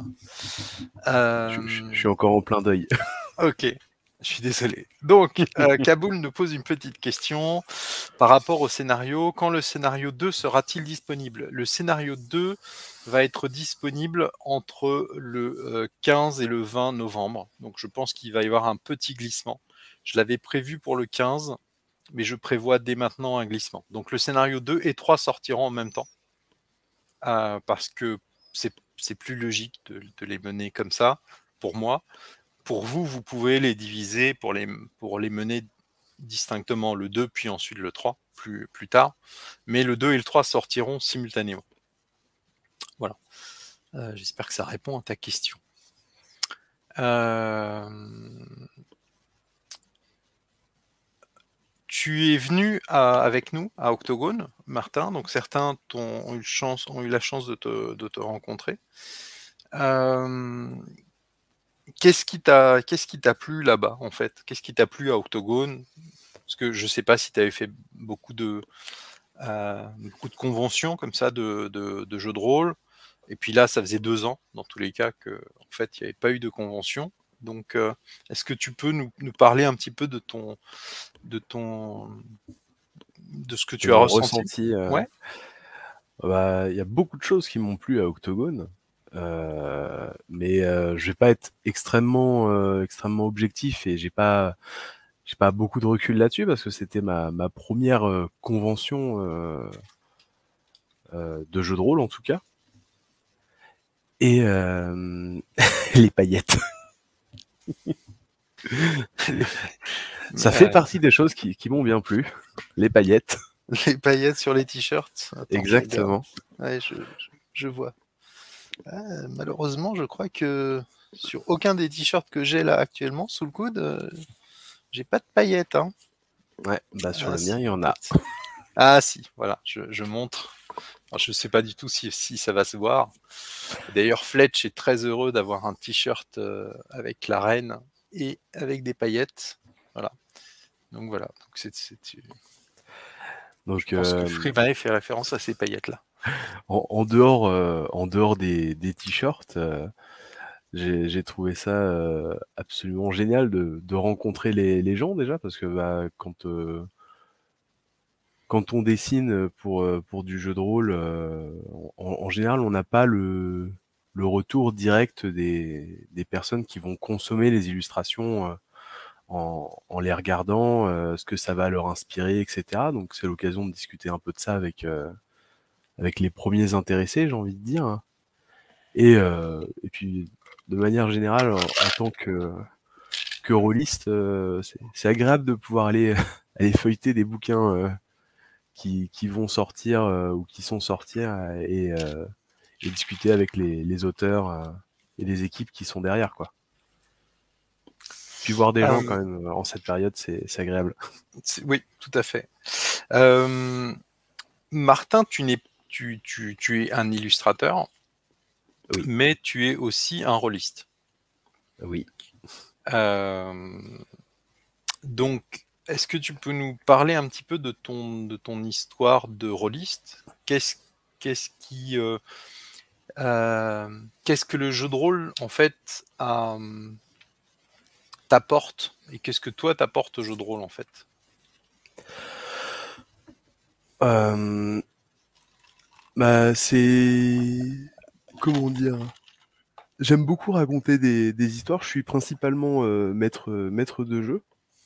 Je, je, je Euh... suis encore en plein deuil. Ok, je suis désolé. Donc, euh, Kaboul nous pose une petite question par rapport au scénario. Quand le scénario deux sera-t-il disponible? Le scénario deux va être disponible entre le euh, quinze et le vingt novembre. Donc, je pense qu'il va y avoir un petit glissement. Je l'avais prévu pour le quinze, mais je prévois dès maintenant un glissement. Donc, le scénario deux et trois sortiront en même temps. Euh, parce que c'est plus logique de, de les mener comme ça, pour moi. Pour vous, vous pouvez les diviser pour les, pour les mener distinctement, le deux puis ensuite le trois plus, plus tard, mais le deux et le trois sortiront simultanément. Voilà. Euh, J'espère que ça répond à ta question. Euh... Tu es venu à, avec nous à Octogone, Martin, donc certains ont eu, chance, ont eu la chance de te, de te rencontrer. Euh... Qu'est-ce qui t'a qu'est-ce qui t'a plu là-bas, en fait? Qu'est-ce qui t'a plu à Octogone? Parce que je ne sais pas si tu avais fait beaucoup de, euh, beaucoup de conventions comme ça, de, de, de jeux de rôle. Et puis là, ça faisait deux ans, dans tous les cas, que en fait, il n'y avait pas eu de convention. Donc, euh, est-ce que tu peux nous, nous parler un petit peu de ton, de ton, de ce que De tu as mon ressenti? ressenti. Euh... Ouais. Bah, il y a beaucoup de choses qui m'ont plu à Octogone. Euh, mais euh, je vais pas être extrêmement euh, extrêmement objectif et j'ai pas j'ai pas beaucoup de recul là-dessus parce que c'était ma ma première euh, convention euh, euh, de jeu de rôle en tout cas et euh, les paillettes ça fait Euh, partie des choses qui qui m'ont bien plu, les paillettes. les paillettes sur les t-shirts. Attends, je regarde. Exactement. Ouais, je, je, je vois. Ah, malheureusement, je crois que sur aucun des t-shirts que j'ai là actuellement sous le coude, euh, j'ai pas de paillettes. Hein. Ouais, bah sur Ah, le mien si, il y en a. peut-être. Ah si, voilà, je, je montre. Alors, je sais pas du tout si, si ça va se voir. D'ailleurs, Fletch est très heureux d'avoir un t-shirt euh, avec la reine et avec des paillettes. Voilà. Donc voilà. Donc c'est, c'est, Donc, je pense que euh, Freeman fait référence à ces paillettes-là. En, en dehors, euh, en dehors des, des t-shirts, euh, j'ai j'ai trouvé ça euh, absolument génial de, de rencontrer les, les gens déjà, parce que bah, quand, euh, quand on dessine pour, euh, pour du jeu de rôle, euh, en, en général, on n'a pas le, le retour direct des, des personnes qui vont consommer les illustrations euh, en, en les regardant, euh, ce que ça va leur inspirer, et cetera. Donc c'est l'occasion de discuter un peu de ça avec, euh, avec les premiers intéressés, j'ai envie de dire. Et, euh, et puis, de manière générale, en, en tant que, que rôliste, euh, c'est c'est agréable de pouvoir aller, aller feuilleter des bouquins euh, qui, qui vont sortir euh, ou qui sont sortis euh, et, euh, et discuter avec les, les auteurs euh, et les équipes qui sont derrière, quoi. Puis voir des gens Euh, quand même en cette période, c'est c'est agréable. oui, tout à fait. Euh, Martin, tu, n'es, tu, tu, tu es un illustrateur, Oui, mais tu es aussi un rôliste. oui. Euh, donc, est-ce que tu peux nous parler un petit peu de ton, de ton histoire de rôliste? Qu'est-ce, qu'est-ce qui, euh, euh, qu'est-ce que le jeu de rôle, en fait, euh, t'apporte? Et qu'est-ce que toi t'apporte au jeu de rôle, en fait? Euh, bah, c'est... Comment dire? J'aime beaucoup raconter des, des histoires. Je suis principalement euh, maître, maître de jeu.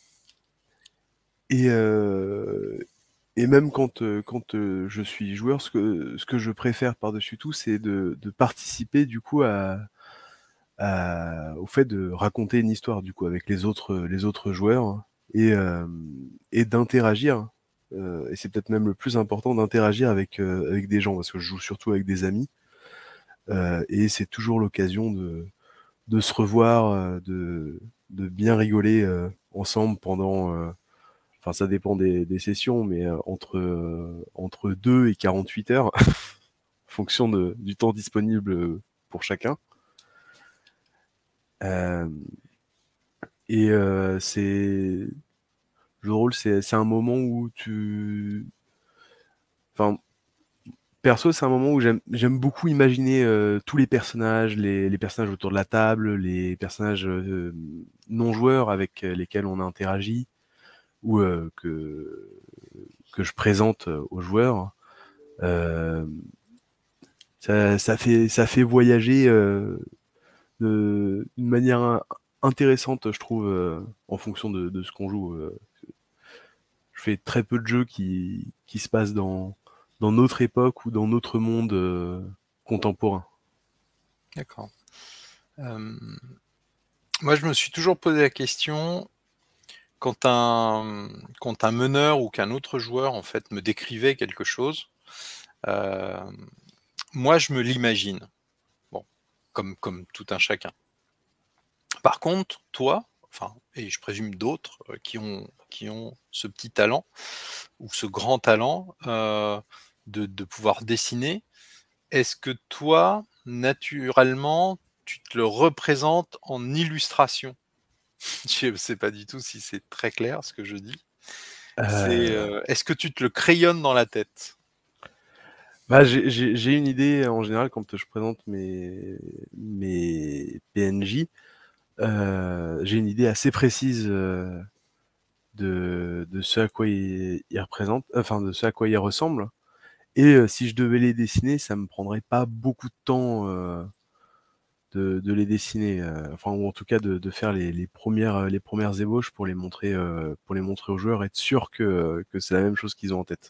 Et, euh, et même quand, euh, quand euh, je suis joueur, ce que, ce que je préfère par-dessus tout, c'est de, de participer du coup à, à- au fait de raconter une histoire du coup avec les autres, les autres joueurs et, euh, et d'interagir. Euh, et c'est peut-être même le plus important d'interagir avec, euh, avec des gens parce que je joue surtout avec des amis. Euh, et c'est toujours l'occasion de, de se revoir, euh, de, de bien rigoler euh, ensemble pendant, euh, enfin ça dépend des, des sessions, mais euh, entre, euh, entre deux et quarante-huit heures, en fonction de, du temps disponible pour chacun. Euh, et euh, c'est le rôle, c'est c'est un moment où tu, enfin perso, c'est un moment où j'aime j'aime beaucoup imaginer euh, tous les personnages, les, les personnages autour de la table, les personnages euh, non joueurs avec lesquels on interagit ou euh, que que je présente aux joueurs. Euh, ça, ça fait ça fait voyager euh, de d'une manière intéressante, je trouve, euh, en fonction de, de ce qu'on joue. Euh. Je fais très peu de jeux qui qui se passent dans dans notre époque ou dans notre monde euh, contemporain. D'accord. Euh, moi, je me suis toujours posé la question, quand un, quand un meneur ou qu'un autre joueur, en fait, me décrivait quelque chose, euh, moi, je me l'imagine. Bon, comme, comme tout un chacun. Par contre, toi, enfin, et je présume d'autres euh, qui ont, qui ont ce petit talent ou ce grand talent euh, de, de pouvoir dessiner, est-ce que toi, naturellement, tu te le représentes en illustration? Je ne sais pas du tout si c'est très clair ce que je dis. C'est, Euh, heu, est-ce que tu te le crayonnes dans la tête? Bah, j'ai j'ai j'ai une idée en général quand je présente mes mes P N J. Euh, j'ai une idée assez précise euh, de, de ce à quoi ils, ils représentent, enfin de ce à quoi ils ressemblent. Et euh, si je devais les dessiner, ça me prendrait pas beaucoup de temps euh, de, de les dessiner, euh, enfin ou en tout cas de, de faire les, les premières les premières ébauches pour les montrer euh, pour les montrer aux joueurs, être sûr que que c'est la même chose qu'ils ont en tête.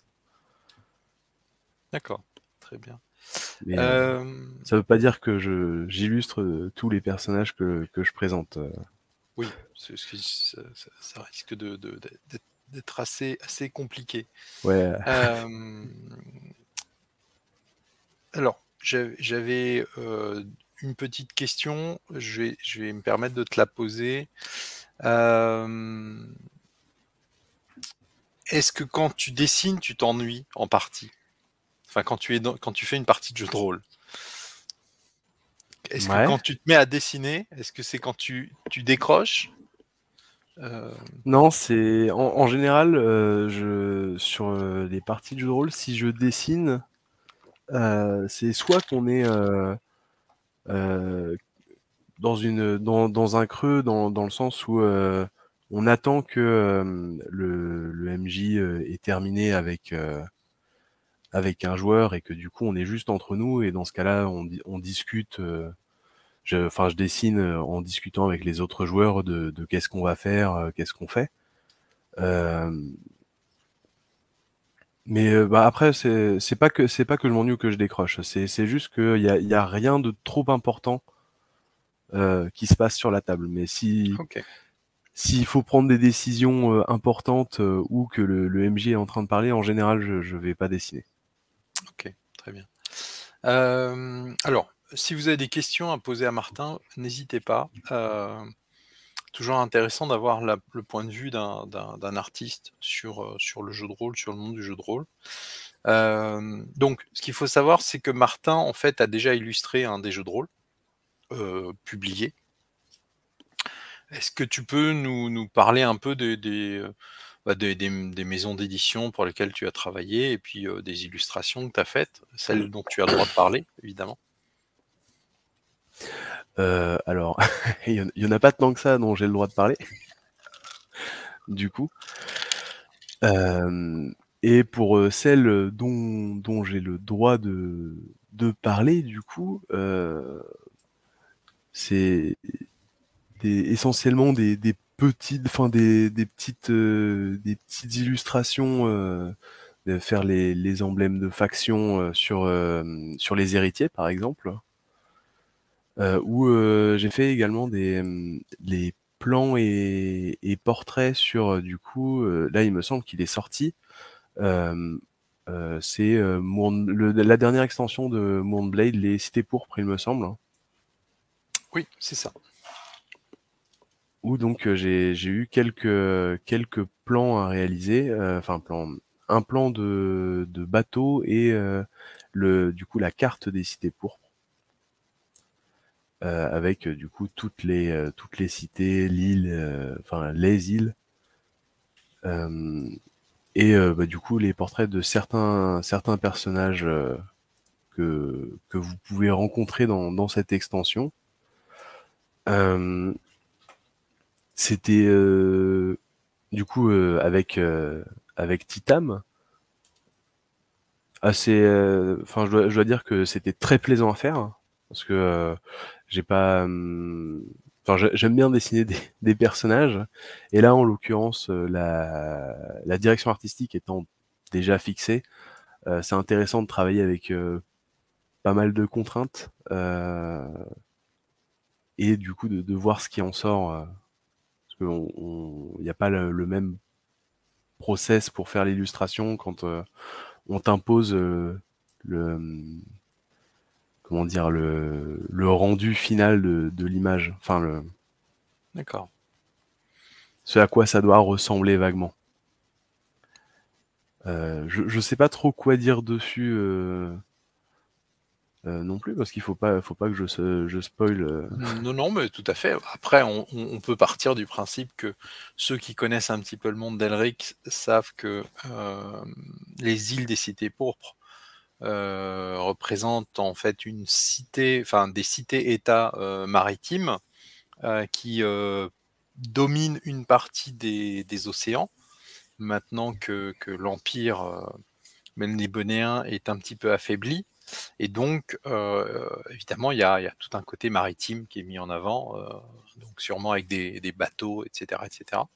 D'accord, très bien. Mais euh, Hem, ça veut pas dire que je j'illustre euh, tous les personnages que que je présente. euh. oui, c'est ce qui ça ça ça risque de de d'être d'être d'être assez assez compliqué. Ouais. Hem, alors, j'av j'avais, heu, une petite question, je vais je vais me permettre de te la poser. Hem, est-ce que quand tu dessines, tu t'ennuies en partie? Enfin, quand tu es dans quand tu fais une partie de jeu de rôle? Est-ce que Ouais. quand tu te mets à dessiner, est-ce que c'est quand tu tu décroches? Euh, Non, c'est en, en général, euh, je sur euh, les parties de jeu de rôle, si je dessine, euh, c'est soit qu'on est euh, euh, dans une dans, dans un creux, dans, dans le sens où euh, on attend que euh, le, le M J euh, ait terminé avec euh, avec un joueur et que du coup on est juste entre nous et dans ce cas-là on, di- on discute. euh, je, enfin, je dessine euh, en discutant avec les autres joueurs de, de qu'est-ce qu'on va faire, euh, qu'est-ce qu'on fait. Euh, Mais euh, bah, après, c'est c'est pas que c'est pas que je m'ennuie ou que je décroche. C'est c'est juste qu'il y a, il y a rien de trop important euh, qui se passe sur la table. Mais si ok, s'il faut prendre des décisions euh, importantes euh, ou que le, le M J est en train de parler, en général, je je vais pas dessiner. ok, très bien. Euh, alors, si vous avez des questions à poser à Martin, n'hésitez pas. Euh, toujours intéressant d'avoir la- le point de vue d'un d'un- d'un artiste sur, euh, sur le jeu de rôle, sur le monde du jeu de rôle. Euh, donc, ce qu'il faut savoir, c'est que Martin, en fait, a déjà illustré un des jeux de rôle euh, publiés. Est-ce que tu peux nous, nous parler un peu des, des, euh, bah, des, des- des maisons d'édition pour lesquelles tu as travaillé et puis euh, des illustrations que tu as faites, celles dont tu as le droit de parler, évidemment. Euh, alors, il y, en, il y en a pas tant que ça dont j'ai le droit de parler, du coup. Euh, et pour euh, celles dont dont j'ai le droit de de parler, du coup, euh, c'est des, essentiellement des, des petites, enfin des, des petites, euh, des petites illustrations, euh, de faire les, les emblèmes de faction euh, sur euh, sur les héritiers, par exemple, euh, où euh, j'ai fait également des euh, les plans et, et portraits sur euh, du coup, euh, là il me semble qu'il est sorti. Euh, euh, c'est euh, Mourn- le- la dernière extension de Mournblade, les cités pourpres, il me semble. Oui, c'est ça. Où donc euh, j'ai j'ai eu quelques quelques plans à réaliser, euh, enfin plan, un plan de de bateau et euh, le du coup la carte des cités pourpres euh, avec euh, du coup toutes les euh, toutes les cités, l'île, euh, enfin les îles euh, et euh, bah, du coup les portraits de certains certains personnages euh, que que vous pouvez rencontrer dans dans cette extension. Euh, C'était euh, du coup euh, avec euh, avec Titam. Assez, euh, enfin, je dois, je dois dire que c'était très plaisant à faire parce que euh, j'ai pas, hum, enfin, j'ai- j'aime bien dessiner des, des personnages et là, en l'occurrence, euh, la, la direction artistique étant déjà fixée, euh, c'est intéressant de travailler avec euh, pas mal de contraintes euh, et du coup de, de voir ce qui en sort euh, parce qu'il n'y a pas le, le même process pour faire l'illustration quand euh, on t'impose euh, le comment dire le, le rendu final de, de l'image, enfin le D'accord. ce à quoi ça doit ressembler vaguement. Euh, je, je sais pas trop quoi dire dessus euh, euh, non plus parce qu'il faut pas faut pas que je se- je spoil. euh. Non, non, mais tout à fait. Après, on, on- on peut partir du principe que ceux qui connaissent un petit peu le monde d'Elric savent que euh, les îles des cités pourpres euh, représentent en fait une cité, enfin des cités-États euh, maritimes euh, qui euh, dominent une partie des, des océans. Maintenant que, que l'empire euh, melnibonéen est un petit peu affaibli, et donc, euh, évidemment, il y a, il y a tout un côté maritime qui est mis en avant, euh, donc sûrement avec des, des bateaux, et cetera, et cetera.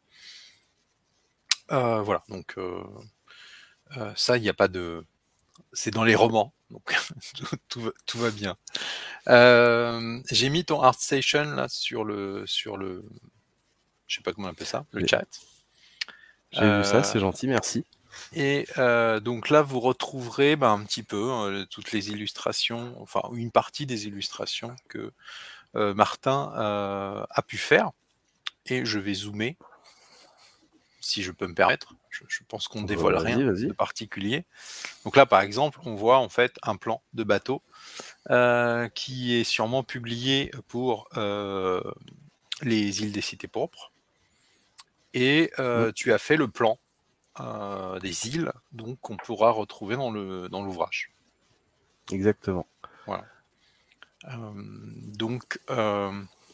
Euh, voilà, donc euh, euh, ça, il n'y a pas de, c'est dans les romans, donc tout, tout va, tout va bien. Euh, j'ai mis ton ArtStation là sur le, sur le, je sais pas comment on appelle ça, le J'ai chat. j'ai vu ça, Euh, c'est gentil, merci. et euh, donc là, vous retrouverez ben, un petit peu euh, toutes les illustrations, enfin une partie des illustrations que euh, Martin euh, a pu faire. Et je vais zoomer, si je peux me permettre. Je, je pense qu'on ne Euh, dévoile vas-y, rien de vas-y. particulier. Donc là, par exemple, on voit en fait un plan de bateau euh, qui est sûrement publié pour euh, les îles des cités pourpres. et Mmh. euh, tu as fait le plan euh, des îles, donc qu'on pourra retrouver dans le dans l'ouvrage. Exactement. Voilà. Euh, donc euh,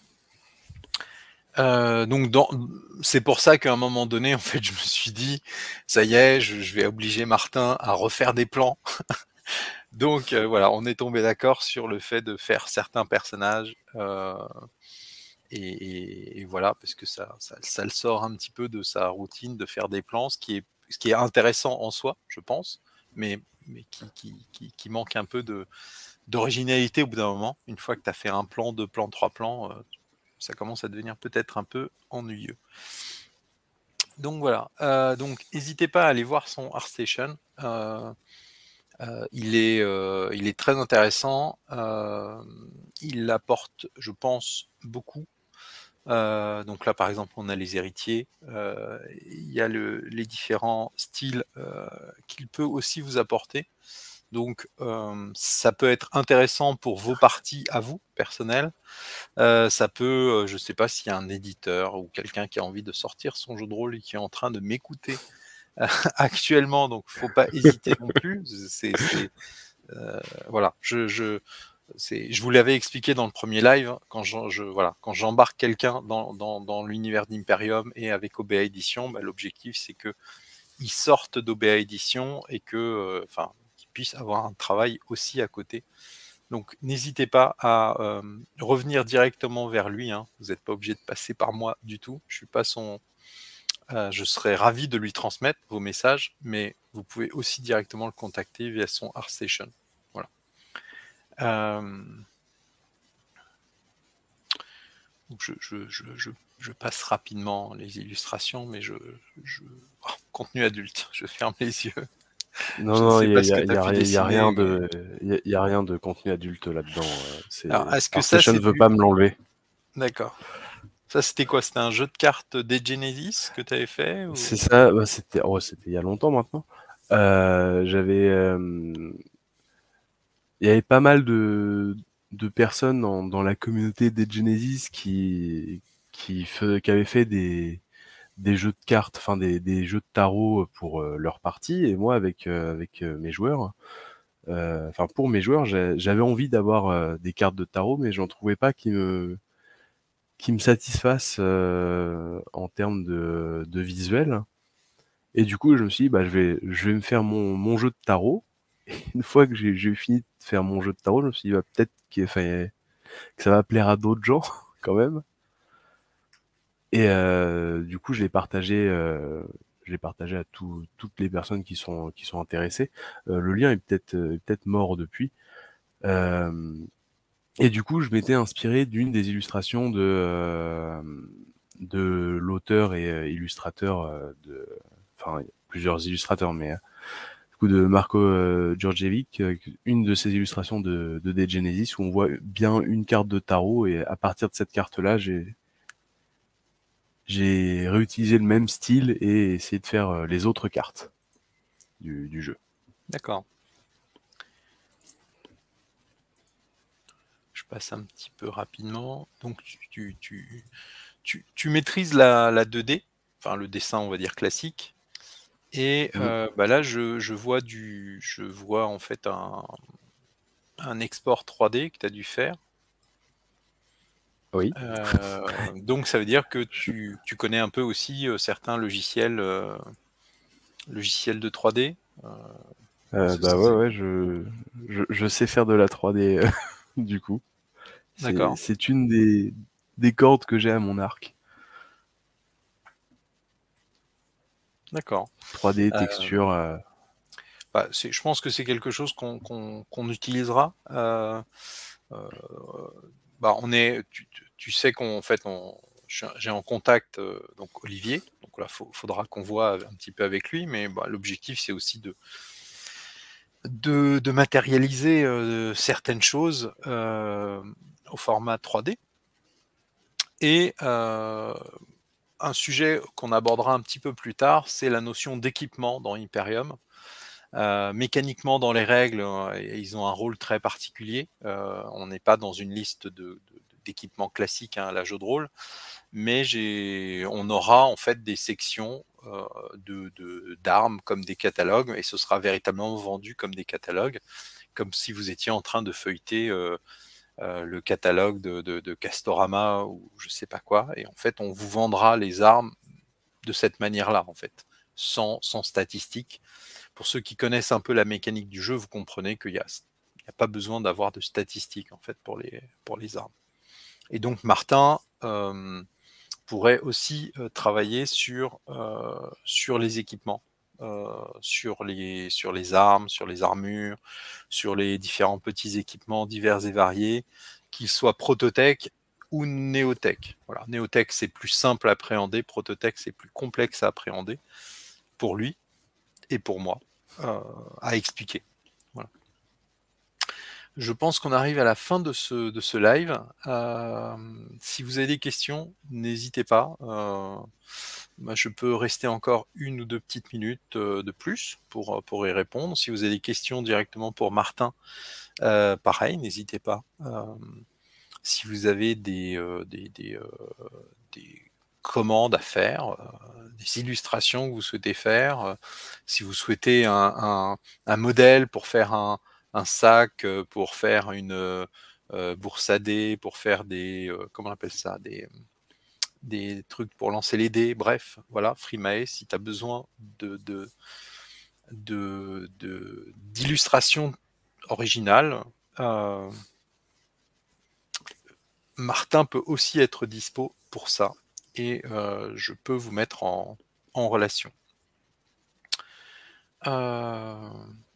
euh, donc dans, c'est pour ça qu'à un moment donné, en fait, je me suis dit, ça y est, je, je vais obliger Martin à refaire des plans. Donc euh, voilà, on est tombé d'accord sur le fait de faire certains personnages. Euh, et, et, et voilà, parce que ça, ça, ça le sort un petit peu de sa routine de faire des plans, ce qui est, ce qui est intéressant en soi, je pense, mais, mais qui, qui, qui, qui manque un peu de d'originalité au bout d'un moment. Une fois que tu as fait un plan, deux plans, trois plans, euh, ça commence à devenir peut-être un peu ennuyeux. Donc voilà, euh, donc n'hésitez pas à aller voir son ArtStation. Euh, euh, il, est, euh, il est très intéressant. Euh, il apporte, je pense, beaucoup. Euh, donc là, par exemple, on a les héritiers. Euh, il y a le, les différents styles euh, qu'il peut aussi vous apporter. Donc, euh, ça peut être intéressant pour vos parties à vous, personnelles. Euh, ça peut, euh, je ne sais pas s'il y a un éditeur ou quelqu'un qui a envie de sortir son jeu de rôle et qui est en train de m'écouter euh, actuellement, donc faut pas hésiter non plus. C'est, c'est, euh, voilà, je, je, c'est, je vous l'avais expliqué dans le premier live, hein, quand je, je, voilà, quand j'embarque quelqu'un dans, dans, dans l'univers d'Imperium et avec O B A Edition, bah, l'objectif c'est que ils sortent d'O B A Edition et que, enfin, euh, qu'ils puissent avoir un travail aussi à côté. Donc n'hésitez pas à euh, revenir directement vers lui. Hein. Vous n'êtes pas obligé de passer par moi du tout. Je suis pas son. Euh, je serais ravi de lui transmettre vos messages, mais vous pouvez aussi directement le contacter via son ArtStation. Voilà. Euh... Donc je, je, je, je, je passe rapidement les illustrations, mais je, je... Oh, contenu adulte. Je ferme les yeux. Non, Je ne non, sais il y a, pas il ce y que a, tu il y as a pu rien il y a dessiner, rien mais de, il y a, il y a rien de contenu adulte là-dedans. euh, alors C'est est-ce que ça ArtStation c'est ne veut du. pas me l'enlever. D'accord. Ça, c'était quoi? C'était un jeu de cartes des Genesis que tu avais fait C'est ou... ça. Bah, c'était, oh, c'était il y a longtemps maintenant. Euh, j'avais, euh, il y avait pas mal de de personnes dans, dans la communauté des Genesis qui qui, fe- qui avaient fait des des jeux de cartes, enfin des, des jeux de tarot pour euh, leur partie. Et moi, avec euh, avec euh, mes joueurs, euh, enfin pour mes joueurs, j'ai- j'avais envie d'avoir euh, des cartes de tarot, mais j'en trouvais pas qui me qui me satisfassent euh, en termes de, de visuel. Et du coup, je me suis dit, bah, je vais, je vais me faire mon, mon jeu de tarot. Et une fois que j'ai j'ai eu fini de faire mon jeu de tarot, je me suis dit, bah, peut-être qu'il- enfin, que ça va plaire à d'autres gens, quand même. Et euh, du coup, je l'ai partagé, euh, je l'ai partagé à tout- toutes les personnes qui sont, qui sont intéressées. Euh, le lien est peut-être euh, est peut-être mort depuis. Euh, et du coup, je m'étais inspiré d'une des illustrations de, euh, de l'auteur et euh, illustrateur euh, de, enfin, il y a plusieurs illustrateurs, mais euh, du coup de Marco euh, Djordjevic, euh, une de ses illustrations de, de Dead Genesis où on voit bien une carte de tarot et à partir de cette carte-là, j'ai j'ai réutilisé le même style et essayé de faire euh, les autres cartes du, du jeu. D'accord. Je passe un petit peu rapidement. Donc, tu, tu, tu, tu, tu maîtrises la, la deux D, enfin le dessin, on va dire classique. Et Mm. euh, bah là, je, je vois du, je vois en fait un, un export trois D que tu as dû faire. Oui. Euh, donc, ça veut dire que Je- tu, tu connais un peu aussi euh, certains logiciels, euh, logiciels de trois D. Euh, euh, ce bah ouais, serait- ouais, je, je, je sais faire de la trois D euh, du coup. C'est D'accord, c'est une des, des cordes que j'ai à mon arc. d'accord. trois D, Euh, texture. euh, bah, c'est- je pense que c'est quelque chose qu'on qu'on, qu'on utilisera. Euh, euh, bah, on est, tu, tu- tu sais qu'en fait, on, je suis- j'ai en contact euh, donc Olivier. Donc là, il faudra qu'on voit un petit peu avec lui. Mais bah, l'objectif, c'est aussi de, de, de matérialiser euh, certaines choses euh, au format trois D. Et euh, un sujet qu'on abordera un petit peu plus tard, c'est la notion d'équipement dans Hyperium. Euh, mécaniquement, dans les règles, euh, ils ont un rôle très particulier. Euh, on n'est pas dans une liste de, de- d'équipements classiques hein, à la jeu de rôle, mais j'ai, on aura en fait des sections euh, de, de, d'armes comme des catalogues, et ce sera véritablement vendu comme des catalogues, comme si vous étiez en train de feuilleter euh, euh, le catalogue de, de, de Castorama ou je sais pas quoi, et en fait on vous vendra les armes de cette manière-là, en fait, sans, sans statistiques. Pour ceux qui connaissent un peu la mécanique du jeu, vous comprenez qu'il n'y a, il y a pas besoin d'avoir de statistiques en fait pour les, pour les armes. Et donc Martin euh, pourrait aussi euh, travailler sur, euh, sur les équipements, euh, sur, les, sur les armes, sur les armures, sur les différents petits équipements divers et variés, qu'ils soient prototech ou néotech. Voilà, néotech c'est plus simple à appréhender, prototech c'est plus complexe à appréhender pour lui et pour moi euh, à expliquer. Voilà. Je pense qu'on arrive à la fin de ce, de ce live. Euh, si vous avez des questions, n'hésitez pas. Euh, bah, je peux rester encore une ou deux petites minutes euh, de plus pour, pour y répondre. Si vous avez des questions directement pour Martin, euh, pareil, n'hésitez pas. Euh, si vous avez des, euh, des, des, euh, des commandes à faire, euh, des illustrations que vous souhaitez faire, euh, si vous souhaitez un, un, un modèle pour faire un, un sac, euh, pour faire une euh, bourse à dés, pour faire des, euh, comment on appelle ça, des, des trucs pour lancer les dés, bref, voilà, Freemae, si tu as besoin de, de, de, de, d'illustrations originales, euh, Martin peut aussi être dispo pour ça, et euh, je peux vous mettre en, en relation. Euh...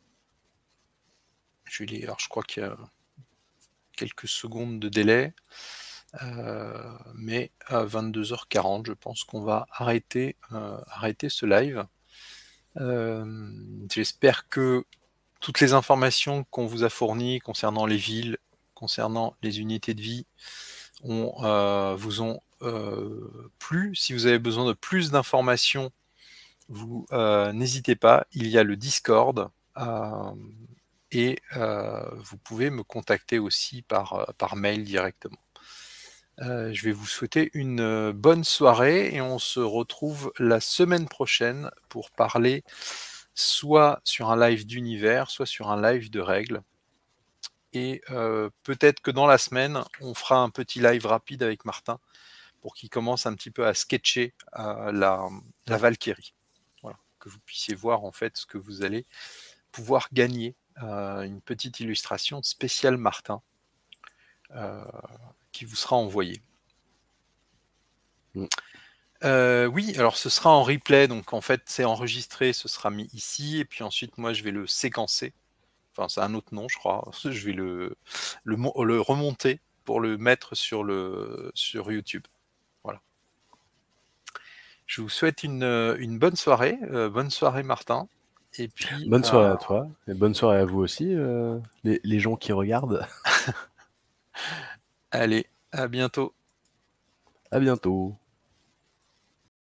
Je, vais les... Alors, je crois qu'il y a quelques secondes de délai, euh, mais à vingt-deux heures quarante, je pense qu'on va arrêter, euh, arrêter ce live. Euh, J'espère que toutes les informations qu'on vous a fournies concernant les villes, concernant les unités de vie, ont, euh, vous ont euh, plu. Si vous avez besoin de plus d'informations, vous euh, n'hésitez pas, il y a le Discord euh, et euh, vous pouvez me contacter aussi par, par mail directement. Euh, je vais vous souhaiter une bonne soirée et on se retrouve la semaine prochaine pour parler soit sur un live d'univers, soit sur un live de règles. Et euh, peut-être que dans la semaine, on fera un petit live rapide avec Martin pour qu'il commence un petit peu à sketcher euh, la, la Valkyrie. Voilà, que vous puissiez voir en fait ce que vous allez pouvoir gagner. Euh, une petite illustration spéciale Martin euh, qui vous sera envoyée. Mm. Euh, oui, alors ce sera en replay, donc en fait c'est enregistré, ce sera mis ici, et puis ensuite moi je vais le séquencer. Enfin, c'est un autre nom, je crois. Je vais le, le, le remonter pour le mettre sur, le, sur YouTube. Voilà. Je vous souhaite une, une bonne soirée. Euh, bonne soirée, Martin. Et puis, bonne soirée euh... à toi. Et bonne soirée à vous aussi, euh, les, les gens qui regardent. Allez, à bientôt. À bientôt.